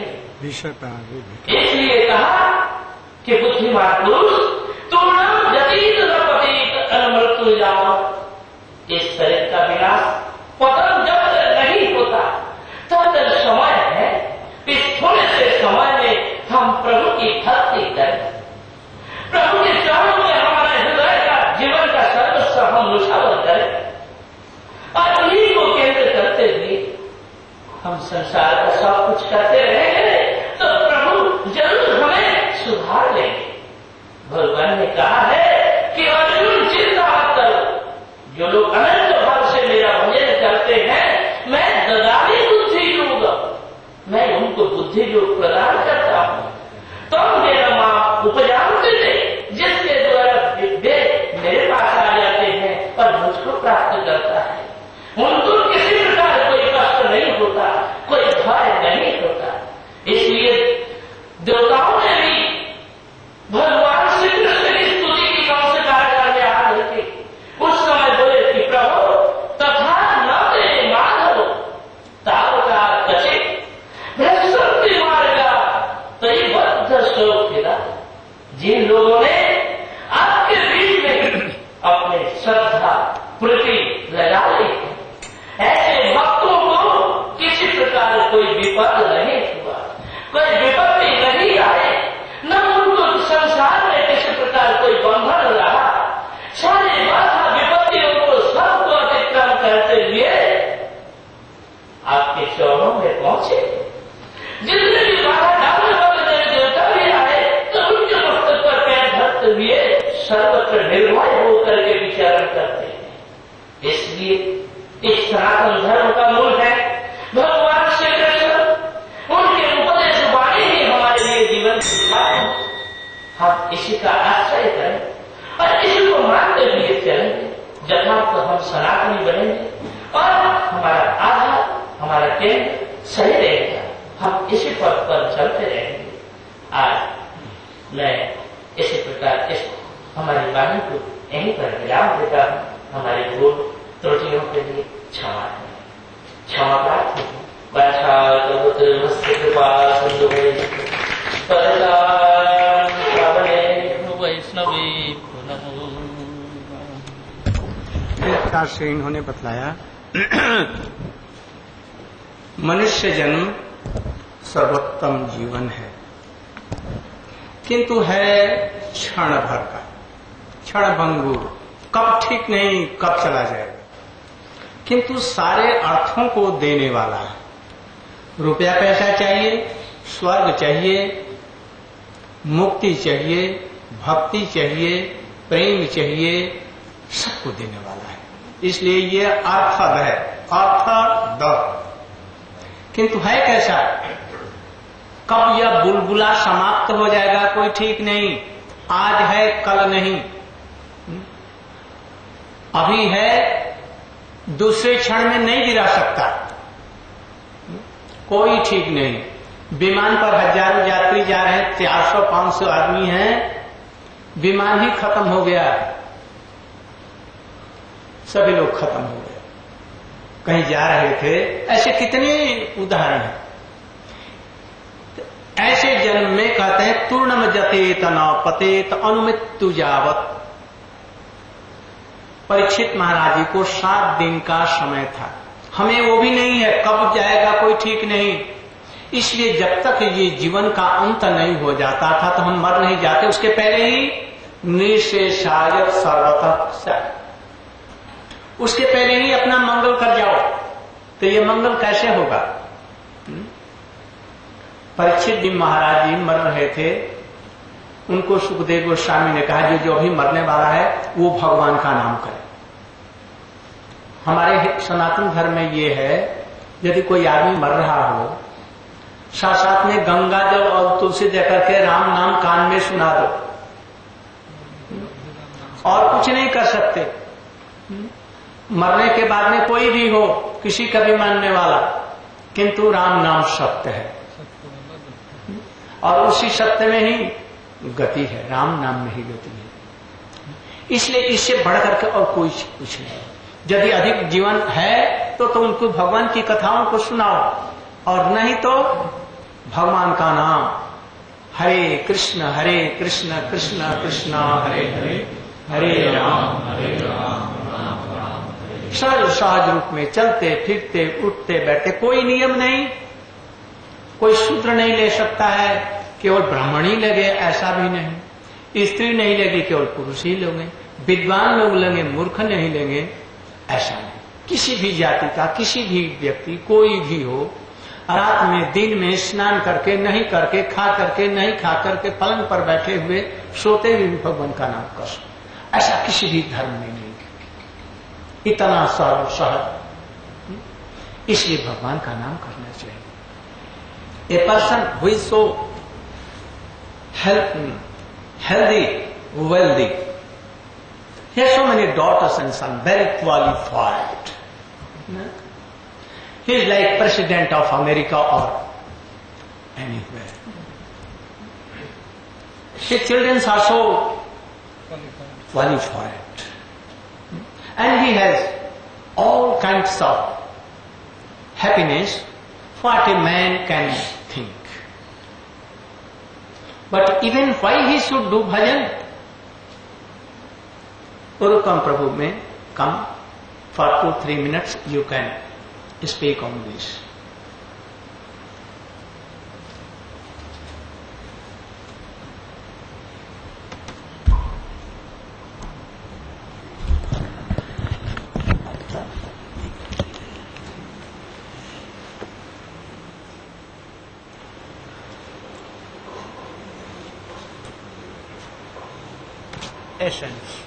इसलिए कहा कि बुद्धिमान पुरुष तूर्णम जतीत न पतित अनमृत्यु जाओ। इस शरीर का विनाश, पतन जब तक नहीं होता तब तक समय है, इस थोड़े से समय में हम प्रभु की भक्ति करें, प्रभु के चरणों में हमारे हृदय का, जीवन का सर्वस्व हम नुछावर करें और उन्हीं को केंद्र करते हुए हम संसार का सब कुछ करते रहेंगे तो प्रभु जरूर हमें सुधार लेंगे। भगवान ने कहा है कि अर्जुन चिंता मत करो, जो लोग अनंत भाव से मेरा भजन करते हैं मैं ददामी बुद्धि दूंगा, मैं उनको बुद्धि योग प्रदान करता हूं। तो मेरा मां उपजानते थे जिसके द्वारा वे मेरे पास आ जाते हैं और मुझको प्राप्त करता है, उनको किसी प्रकार कोई कष्ट नहीं होता, कोई भय नहीं होता। इसलिए देवताओं ने भी भगवान श्री कृष्ण की स्तुति की कौन से कारागार में आ रहे थे, उस समय बोले कि प्रभु तथा न ते माधव तावका कचित भ्रष्टि मार्गा तई बद्ध शोभिदा। जिन लोगों ने आपके बीच में अपने श्रद्धा प्रति लगा ली, ऐसे भक्तों को किसी प्रकार कोई विपद नहीं हुआ, कोई विपत्ति नहीं आए, न उनको संसार में किसी प्रकार कोई बंधन रहा। सारी बाधा विपत्तियों को सबको अतिक्रम करते हुए आपके चरणों में पहुंचे। जितने भी बाधा डालने वाले देवता भी आए तो उनके मस्तक पर पैर धरते हुए सर्वत्र निर्भय होकर के विचारण करते हैं। इसलिए इस सनातन धर्म का मूल है भगवान श्री कृष्ण, उनके उपदेश वाणी ही हमारे लिए जीवन है। हम इसी का आश्रय करें और इसी को मानते हुए चलेंगे, जब तो हम सनातनी बनेंगे और हमारा आधार, हमारा केंद्र सही रहेगा, हम इसी पथ पर चलते रहेंगे। आज मैं इसी प्रकार इस हमारी वाणी को यहीं पर विराम देता हूँ। हमारी भूल त्रुटियों के लिए क्षमा प्रार्थना हूँ। वैष्णवी से इन्होंने बतलाया मनुष्य जन्म सर्वोत्तम जीवन है, किंतु है क्षण भर का, क्षण भंगुर, कब ठीक नहीं, कब चला जाएगा, किंतु सारे अर्थों को देने वाला है। रुपया पैसा चाहिए, स्वर्ग चाहिए, मुक्ति चाहिए, भक्ति चाहिए, प्रेम चाहिए, सबको देने वाला है। इसलिए ये अर्थद है, अर्थद। किंतु है कैसा, कब यह बुलबुला समाप्त हो जाएगा कोई ठीक नहीं। आज है कल नहीं, अभी है दूसरे क्षण में नहीं गिरा सकता, कोई ठीक नहीं। विमान पर हजारों यात्री जा रहे हैं, 400-500 आदमी हैं, विमान ही खत्म हो गया, सभी लोग खत्म हो गए, कहीं जा रहे थे। ऐसे कितने उदाहरण हैं। ऐसे जन्म में कहते हैं तूर्णम जतेत न पतेत अनुमृत्यु जावत। परीक्षित महाराज जी को 7 दिन का समय था, हमें वो भी नहीं है, कब जाएगा कोई ठीक नहीं। इसलिए जब तक ये जीवन का अंत नहीं हो जाता था तो हम मर नहीं जाते, उसके पहले ही निशेषायत सर्वतः, उसके पहले ही अपना मंगल कर जाओ। तो ये मंगल कैसे होगा? परीक्षित जी महाराज जी मर रहे थे, उनको सुखदेव गोस्वामी ने कहा जो अभी मरने वाला है वो भगवान का नाम करे। हमारे सनातन धर्म में ये है, यदि कोई आदमी मर रहा हो, साथ साथ में गंगा जल और तुलसी देकर के राम नाम कान में सुना दो, और कुछ नहीं कर सकते। मरने के बाद में कोई भी हो, किसी का भी मानने वाला, किंतु राम नाम सत्य है और उसी सत्य में ही गति है, राम नाम में ही गति है। इसलिए इससे बढ़ करके और कोई कुछ नहीं। यदि अधिक जीवन है तो उनको भगवान की कथाओं को सुनाओ, और नहीं तो भगवान का नाम, हरे कृष्ण कृष्ण कृष्ण हरे हरे, हरे राम सरल सहज रूप में चलते फिरते उठते बैठते, कोई नियम नहीं, कोई सूत्र नहीं ले सकता है केवल ब्राह्मण ही लगे, ऐसा भी नहीं। स्त्री नहीं लगे केवल पुरुष ही लोगे, विद्वान लोग लेंगे मूर्ख नहीं लेंगे, ऐसा नहीं। किसी भी जाति का किसी भी व्यक्ति कोई भी हो, रात में दिन में स्नान करके नहीं करके, खा करके नहीं खा करके, पलंग पर बैठे हुए सोते हुए भी भगवान का नाम कर सकते, ऐसा किसी भी धर्म में नहीं। इतना सरल सहज, इसलिए भगवान का नाम करना चाहिए। A person who is so healthy, wealthy, he has so many daughters and sons, very qualified. He is like president of America or anywhere. His children are so qualified. And he has all kinds of happiness what a man can think. But even why he should do bhajan? Urukam Prabhu may come for 2-3 minutes, you can speak on this. Essence.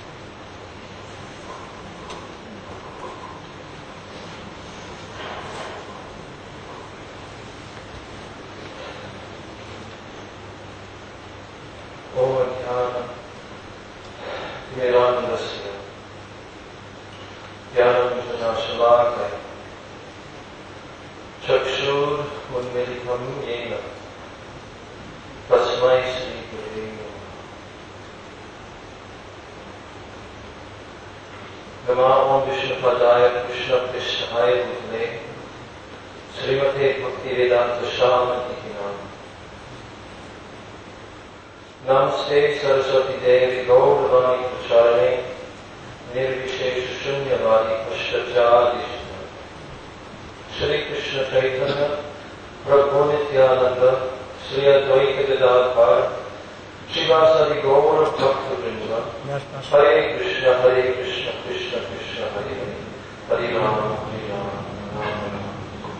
Namaste Saraswati Devi Gauravani Pracharane Nirvishesha Shunyavadi Pashtachadishna Shri Krishna Chaitanya Prabhu Nityananda Shri Advaita Gadadhar Shivasadi Gaura Bhakta Vrinda Hare Krishna Krishna Krishna Hare Hare Hare Rama Hare Rama Rama Rama.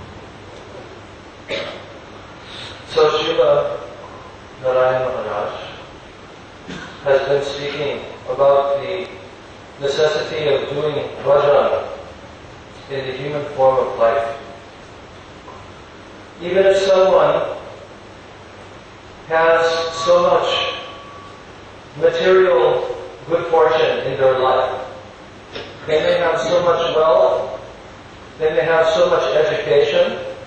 So Srila Narayana Maharaj has been speaking about the necessity of doing bhajan in the human form of life. Even if someone has so much material good fortune in their life, they may have so much wealth, they may have so much education,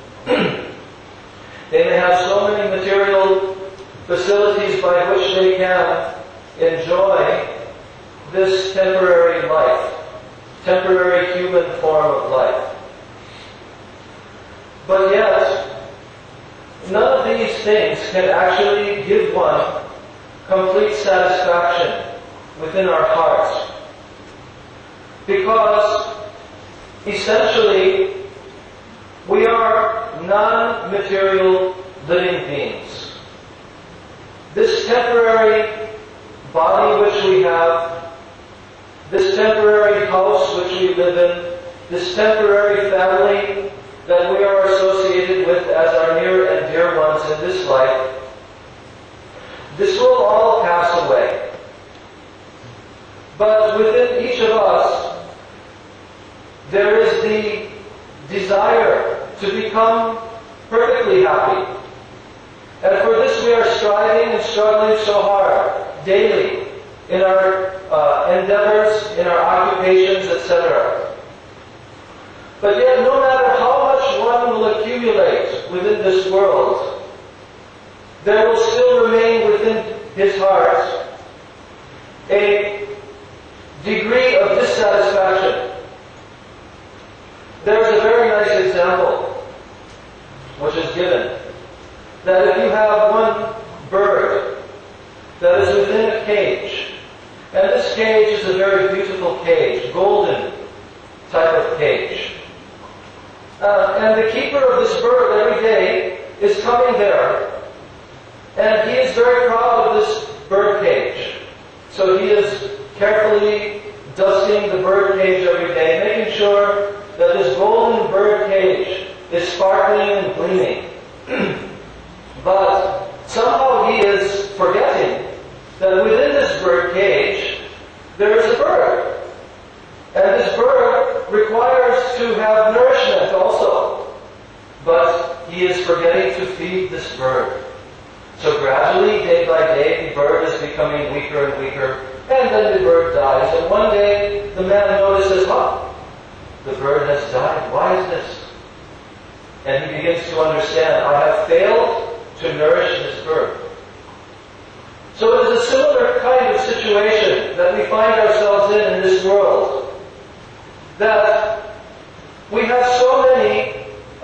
they may have so many material facilities by which they can enjoy this temporary life, temporary human form of life. But yet, none of these things can actually give one complete satisfaction within our hearts. Because essentially, we are non-material temporary house which we live in, this temporary family that we are associated with as our near and dear ones in this life, this will all pass away. But within each of us, there is the desire to become perfectly happy. And for this we are striving and struggling so hard, daily, in our endeavors, in our occupations, etc. But yet, no matter how much one will accumulate within this world, there will still remain within his heart a degree of dissatisfaction. There is a very nice example which is given, that if you have one bird that is within a cage, and this cage is a very beautiful cage, golden type of cage, and the keeper of this bird every day is coming there, and he is very proud of this bird cage. So he is carefully dusting the bird cage every day, making sure that this golden bird cage is sparkling and gleaming. But somehow he is forgetting that within this bird cage there is a bird. And this bird requires to have nourishment also. But he is forgetting to feed this bird. So gradually, day by day, the bird is becoming weaker and weaker, and then the bird dies. And one day, the man notices, the bird has died. Why is this? And he begins to understand, I have failed to nourish this bird. So it is a similar kind of situation that we find ourselves in this world. That we have so many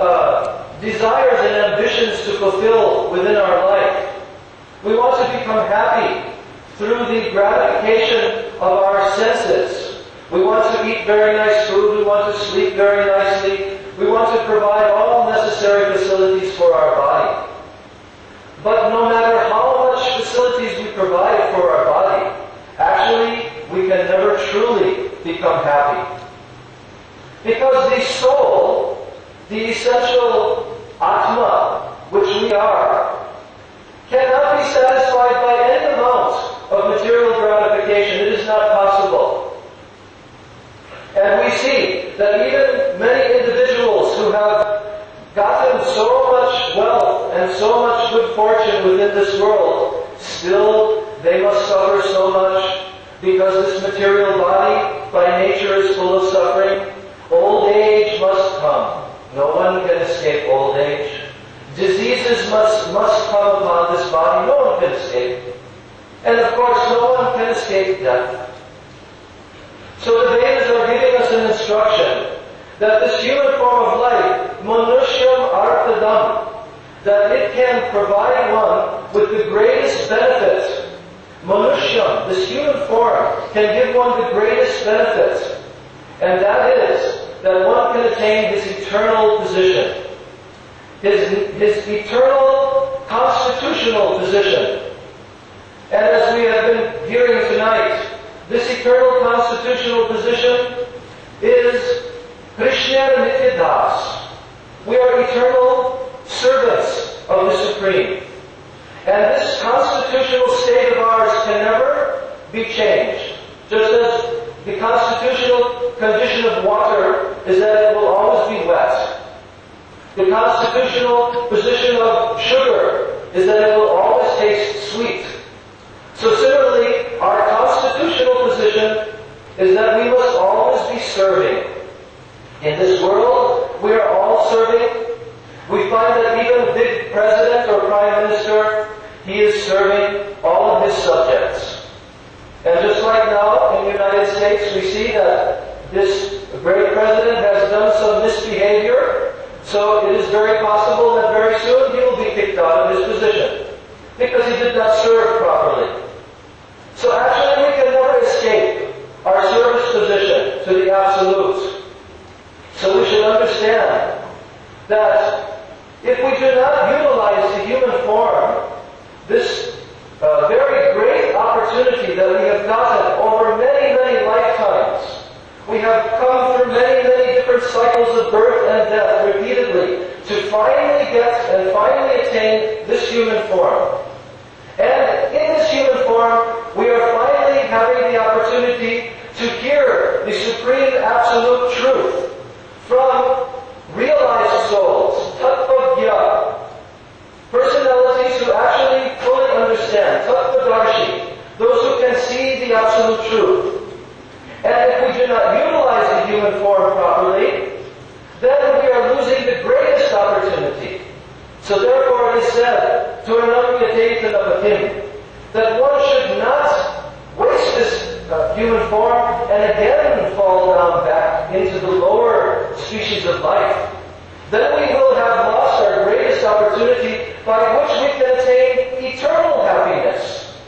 desires and ambitions to fulfill within our life. We want to become happy through the gratification of our senses. We want to eat very nice food. We want to sleep very nicely. We want to provide all necessary facilities for our body. But no matter how much facilities we provide for our body, actually we can never truly become happy. Because the soul, the essential Atma, which we are, cannot be satisfied by any amount of material gratification. It is not possible. And we see that even many individuals who have gotten so much wealth and so much good fortune within this world, still they must suffer so much because this material body by nature is full of suffering. Old age must come. No one can escape old age. Diseases must come upon this body. No one can escape. And of course, no one can escape death. So the Vedas are giving us an instruction that this human form of life, Manusham Arthadam, that it can provide one with the greatest benefit. Manusham, this human form, can give one the greatest benefit. And that is that one can attain his eternal position. His eternal constitutional position. And as we have been hearing tonight, this eternal constitutional position is Krishna Nityadas. We are eternal servants of the Supreme. And this constitutional state of ours can never be changed. Just as the constitutional condition of water is that it will always be wet. The constitutional position of sugar is that it will always taste sweet. So similarly, our constitutional position is that we must always be serving. In this world, we are all serving. We find that even a big president or prime minister, he is serving all of his subjects. And just like now in the United States, we see that this great president has done some misbehavior, so it is very possible that very soon he will be kicked out of his position because he did not serve properly. So actually we can never escape our service position to the Absolute. So we should understand that if we do not utilize the human form, this very great opportunity that we have gotten over many, many lifetimes human form. And in this human form, we are finally having the opportunity to hear the supreme absolute truth from realized souls, Tattvagya, personalities who actually fully understand, Tattvadarshi, those who can see the absolute truth. And if we do not utilize the human form properly, then we are losing the greatest opportunity. So therefore it is said, Turanamyatetanapatim, that one should not waste this human form and again fall down back into the lower species of life. Then we will have lost our greatest opportunity by which we can attain eternal happiness.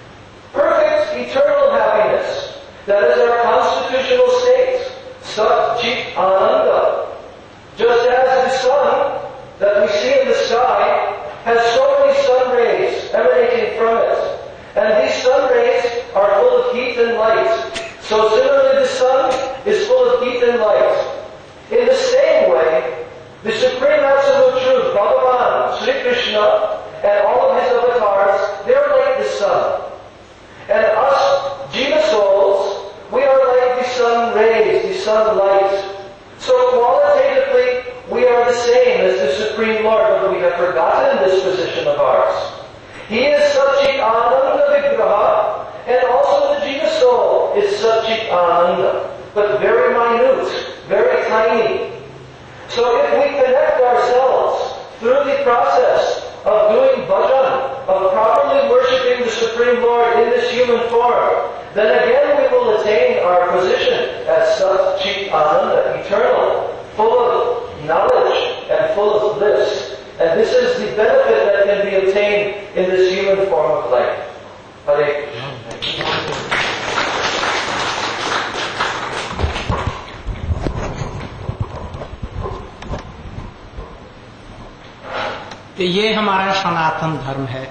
Perfect eternal happiness. That is our constitutional state. Sat Chit Ananda. Just as the sun that we see in the sky has so many sun rays emanating from it. And these sun rays are full of heat and light. So similarly the sun is full of heat and light. In the same way, the Supreme Absolute Truth, Bhagavan, Sri Krishna, and all of his avatars, they are like the sun. And us, Jiva souls, we are like the sun rays, the sunlight. So qualitatively, we are the same as the Supreme Lord, but we have forgotten this position of ours. He is Satchit Ananda Vigraha, and also the Jiva soul is Satchit Ananda, but very minute, very tiny. So if we connect ourselves through the process of doing bhajan, of properly worshipping the Supreme Lord in this human form, then again we will attain our position as Sat Chit Ananda, eternal, full of knowledge and full of bliss. And this is the benefit that can be obtained in this human form of life. Hare Krishna. ये हमारा सनातन धर्म है।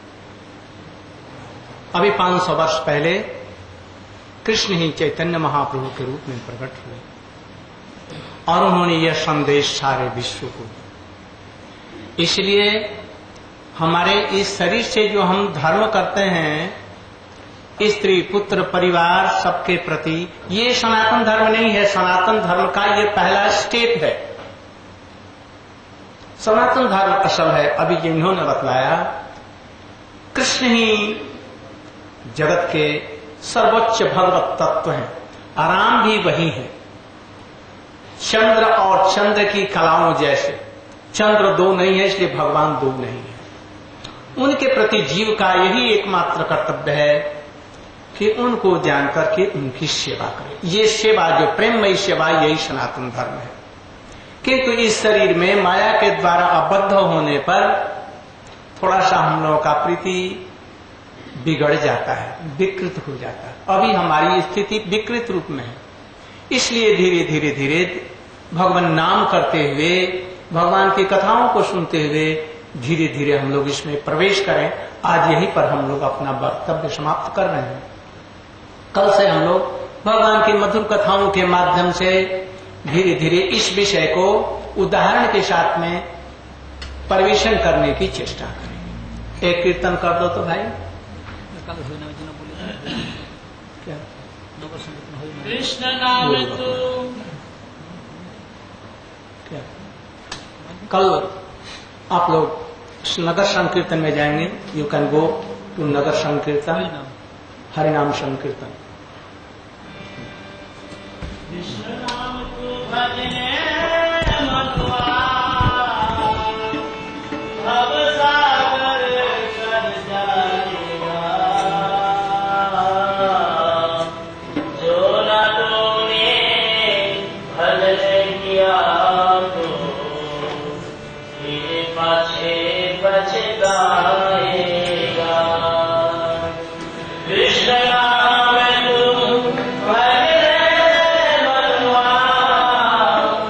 अभी 500 वर्ष पहले कृष्ण ही चैतन्य महाप्रभु के रूप में प्रकट हुए और उन्होंने यह संदेश सारे विश्व को। इसलिए हमारे इस शरीर से जो हम धर्म करते हैं, स्त्री पुत्र परिवार सबके प्रति, ये सनातन धर्म नहीं है। सनातन धर्म का ये पहला स्टेप है। सनातन धर्म असल है, अभी जिन्होंने बतलाया, कृष्ण ही जगत के सर्वोच्च भगवत तत्व हैं। आराम भी वही है। चंद्र और चंद्र की कलाओं जैसे, चंद्र दो नहीं है इसलिए भगवान दो नहीं है। उनके प्रति जीव का यही एकमात्र कर्तव्य है कि उनको जान करके उनकी सेवा करे। ये सेवा, जो प्रेममयी सेवा, यही सनातन धर्म है। किंतु इस शरीर में माया के द्वारा आबद्ध होने पर थोड़ा सा हम लोगों का प्रीति बिगड़ जाता है, विकृत हो जाता है। अभी हमारी स्थिति विकृत रूप में है। इसलिए धीरे धीरे धीरे भगवान नाम करते हुए, भगवान की कथाओं को सुनते हुए धीरे धीरे हम लोग इसमें प्रवेश करें। आज यहीं पर हम लोग अपना वक्तव्य समाप्त कर रहे हैं। कल से हम लोग भगवान की मधुर कथाओं के माध्यम से धीरे धीरे इस विषय को उदाहरण के साथ में परिवेशन करने की चेष्टा करें। एक कीर्तन कर दो तो भाई। क्या कृष्ण नाम तू, क्या कल आप लोग नगर संकीर्तन में जाएंगे। You can go to nagar sankirtan, हरिनाम संकीर्तन। कृष्ण नाम तू भजने मधुआ, भव सागर कर जाएगा। जो न तूने भजन किया तो तेरे पाछे पछताएगा। कृष्ण नाम तू भजने मधुआ,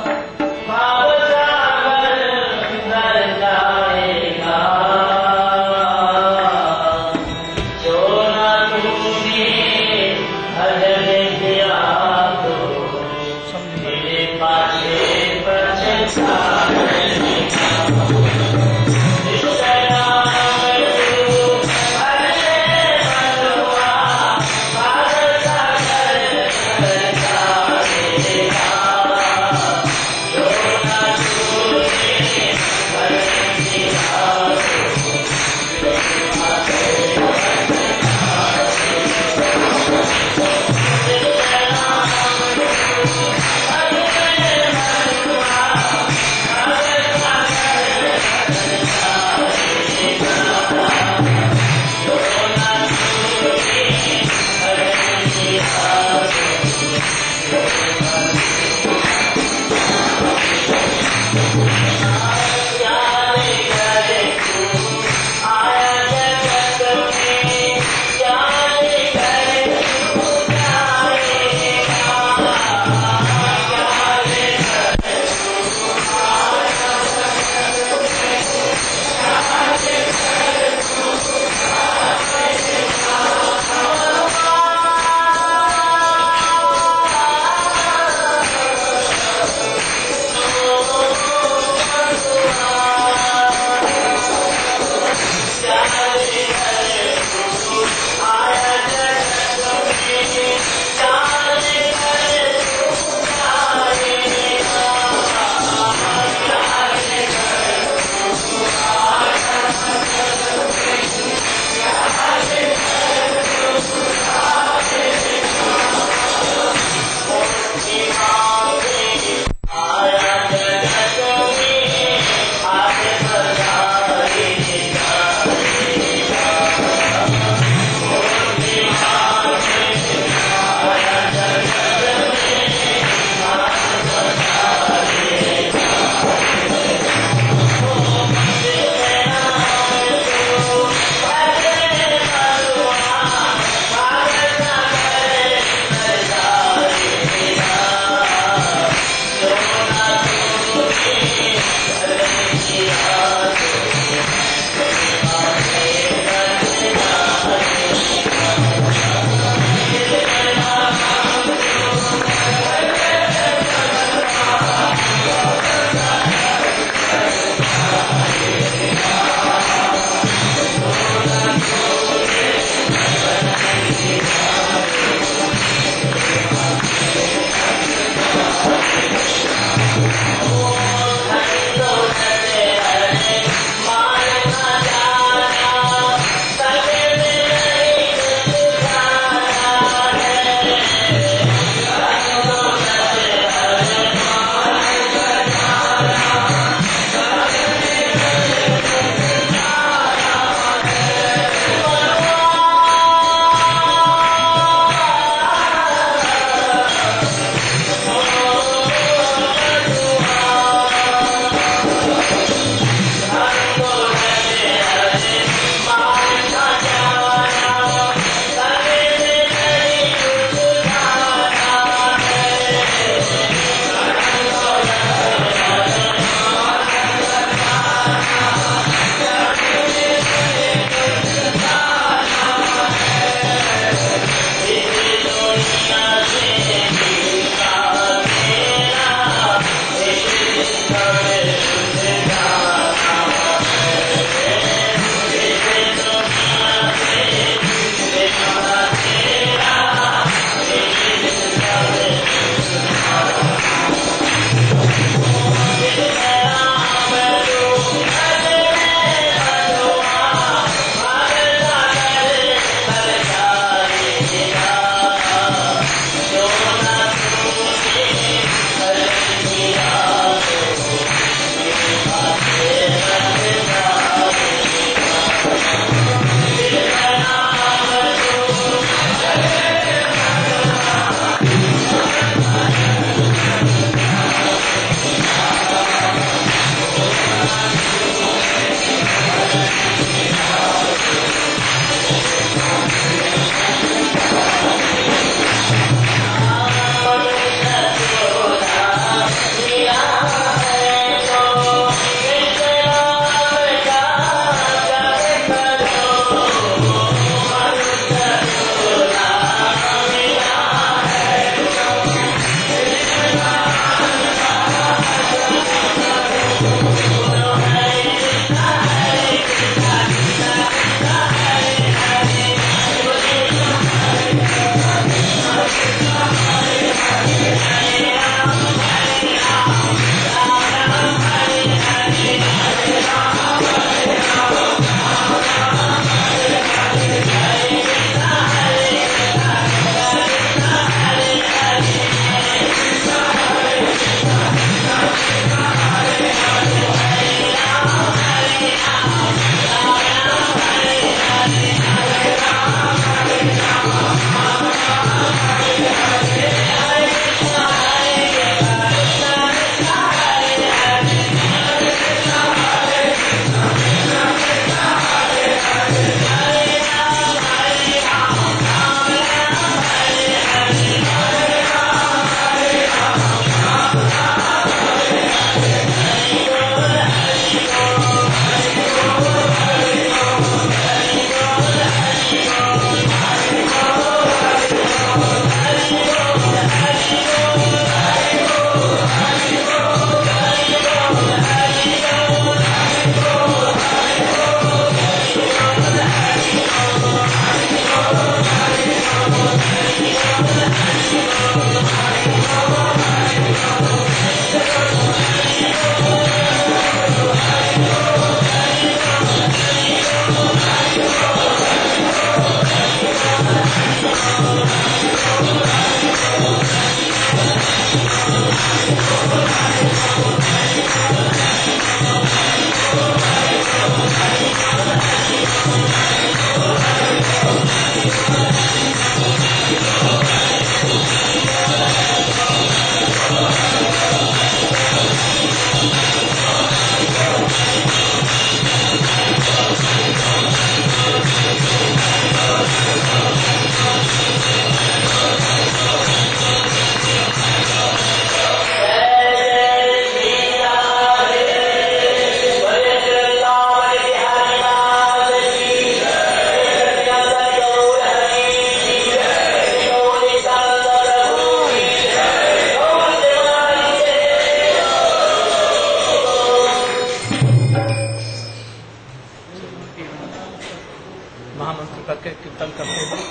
महामंत्र करके कीर्तन करते हुए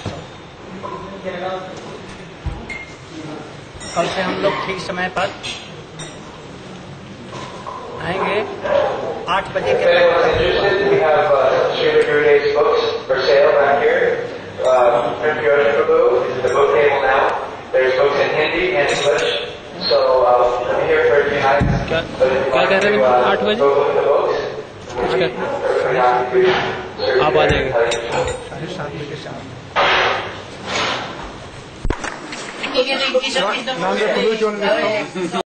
कल से हम लोग ठीक समय पर आएंगे 8 बजे के लगभग। We have Srila Gurudev's books for sale back here. Print Yoga Prabhu is at the book table now. There's books in Hindi and English. So I'm here for a few nights. क्या कह रहे हैं 8 बजे? कुछ आप आ जाएंगे 7:30 बजे से। Naam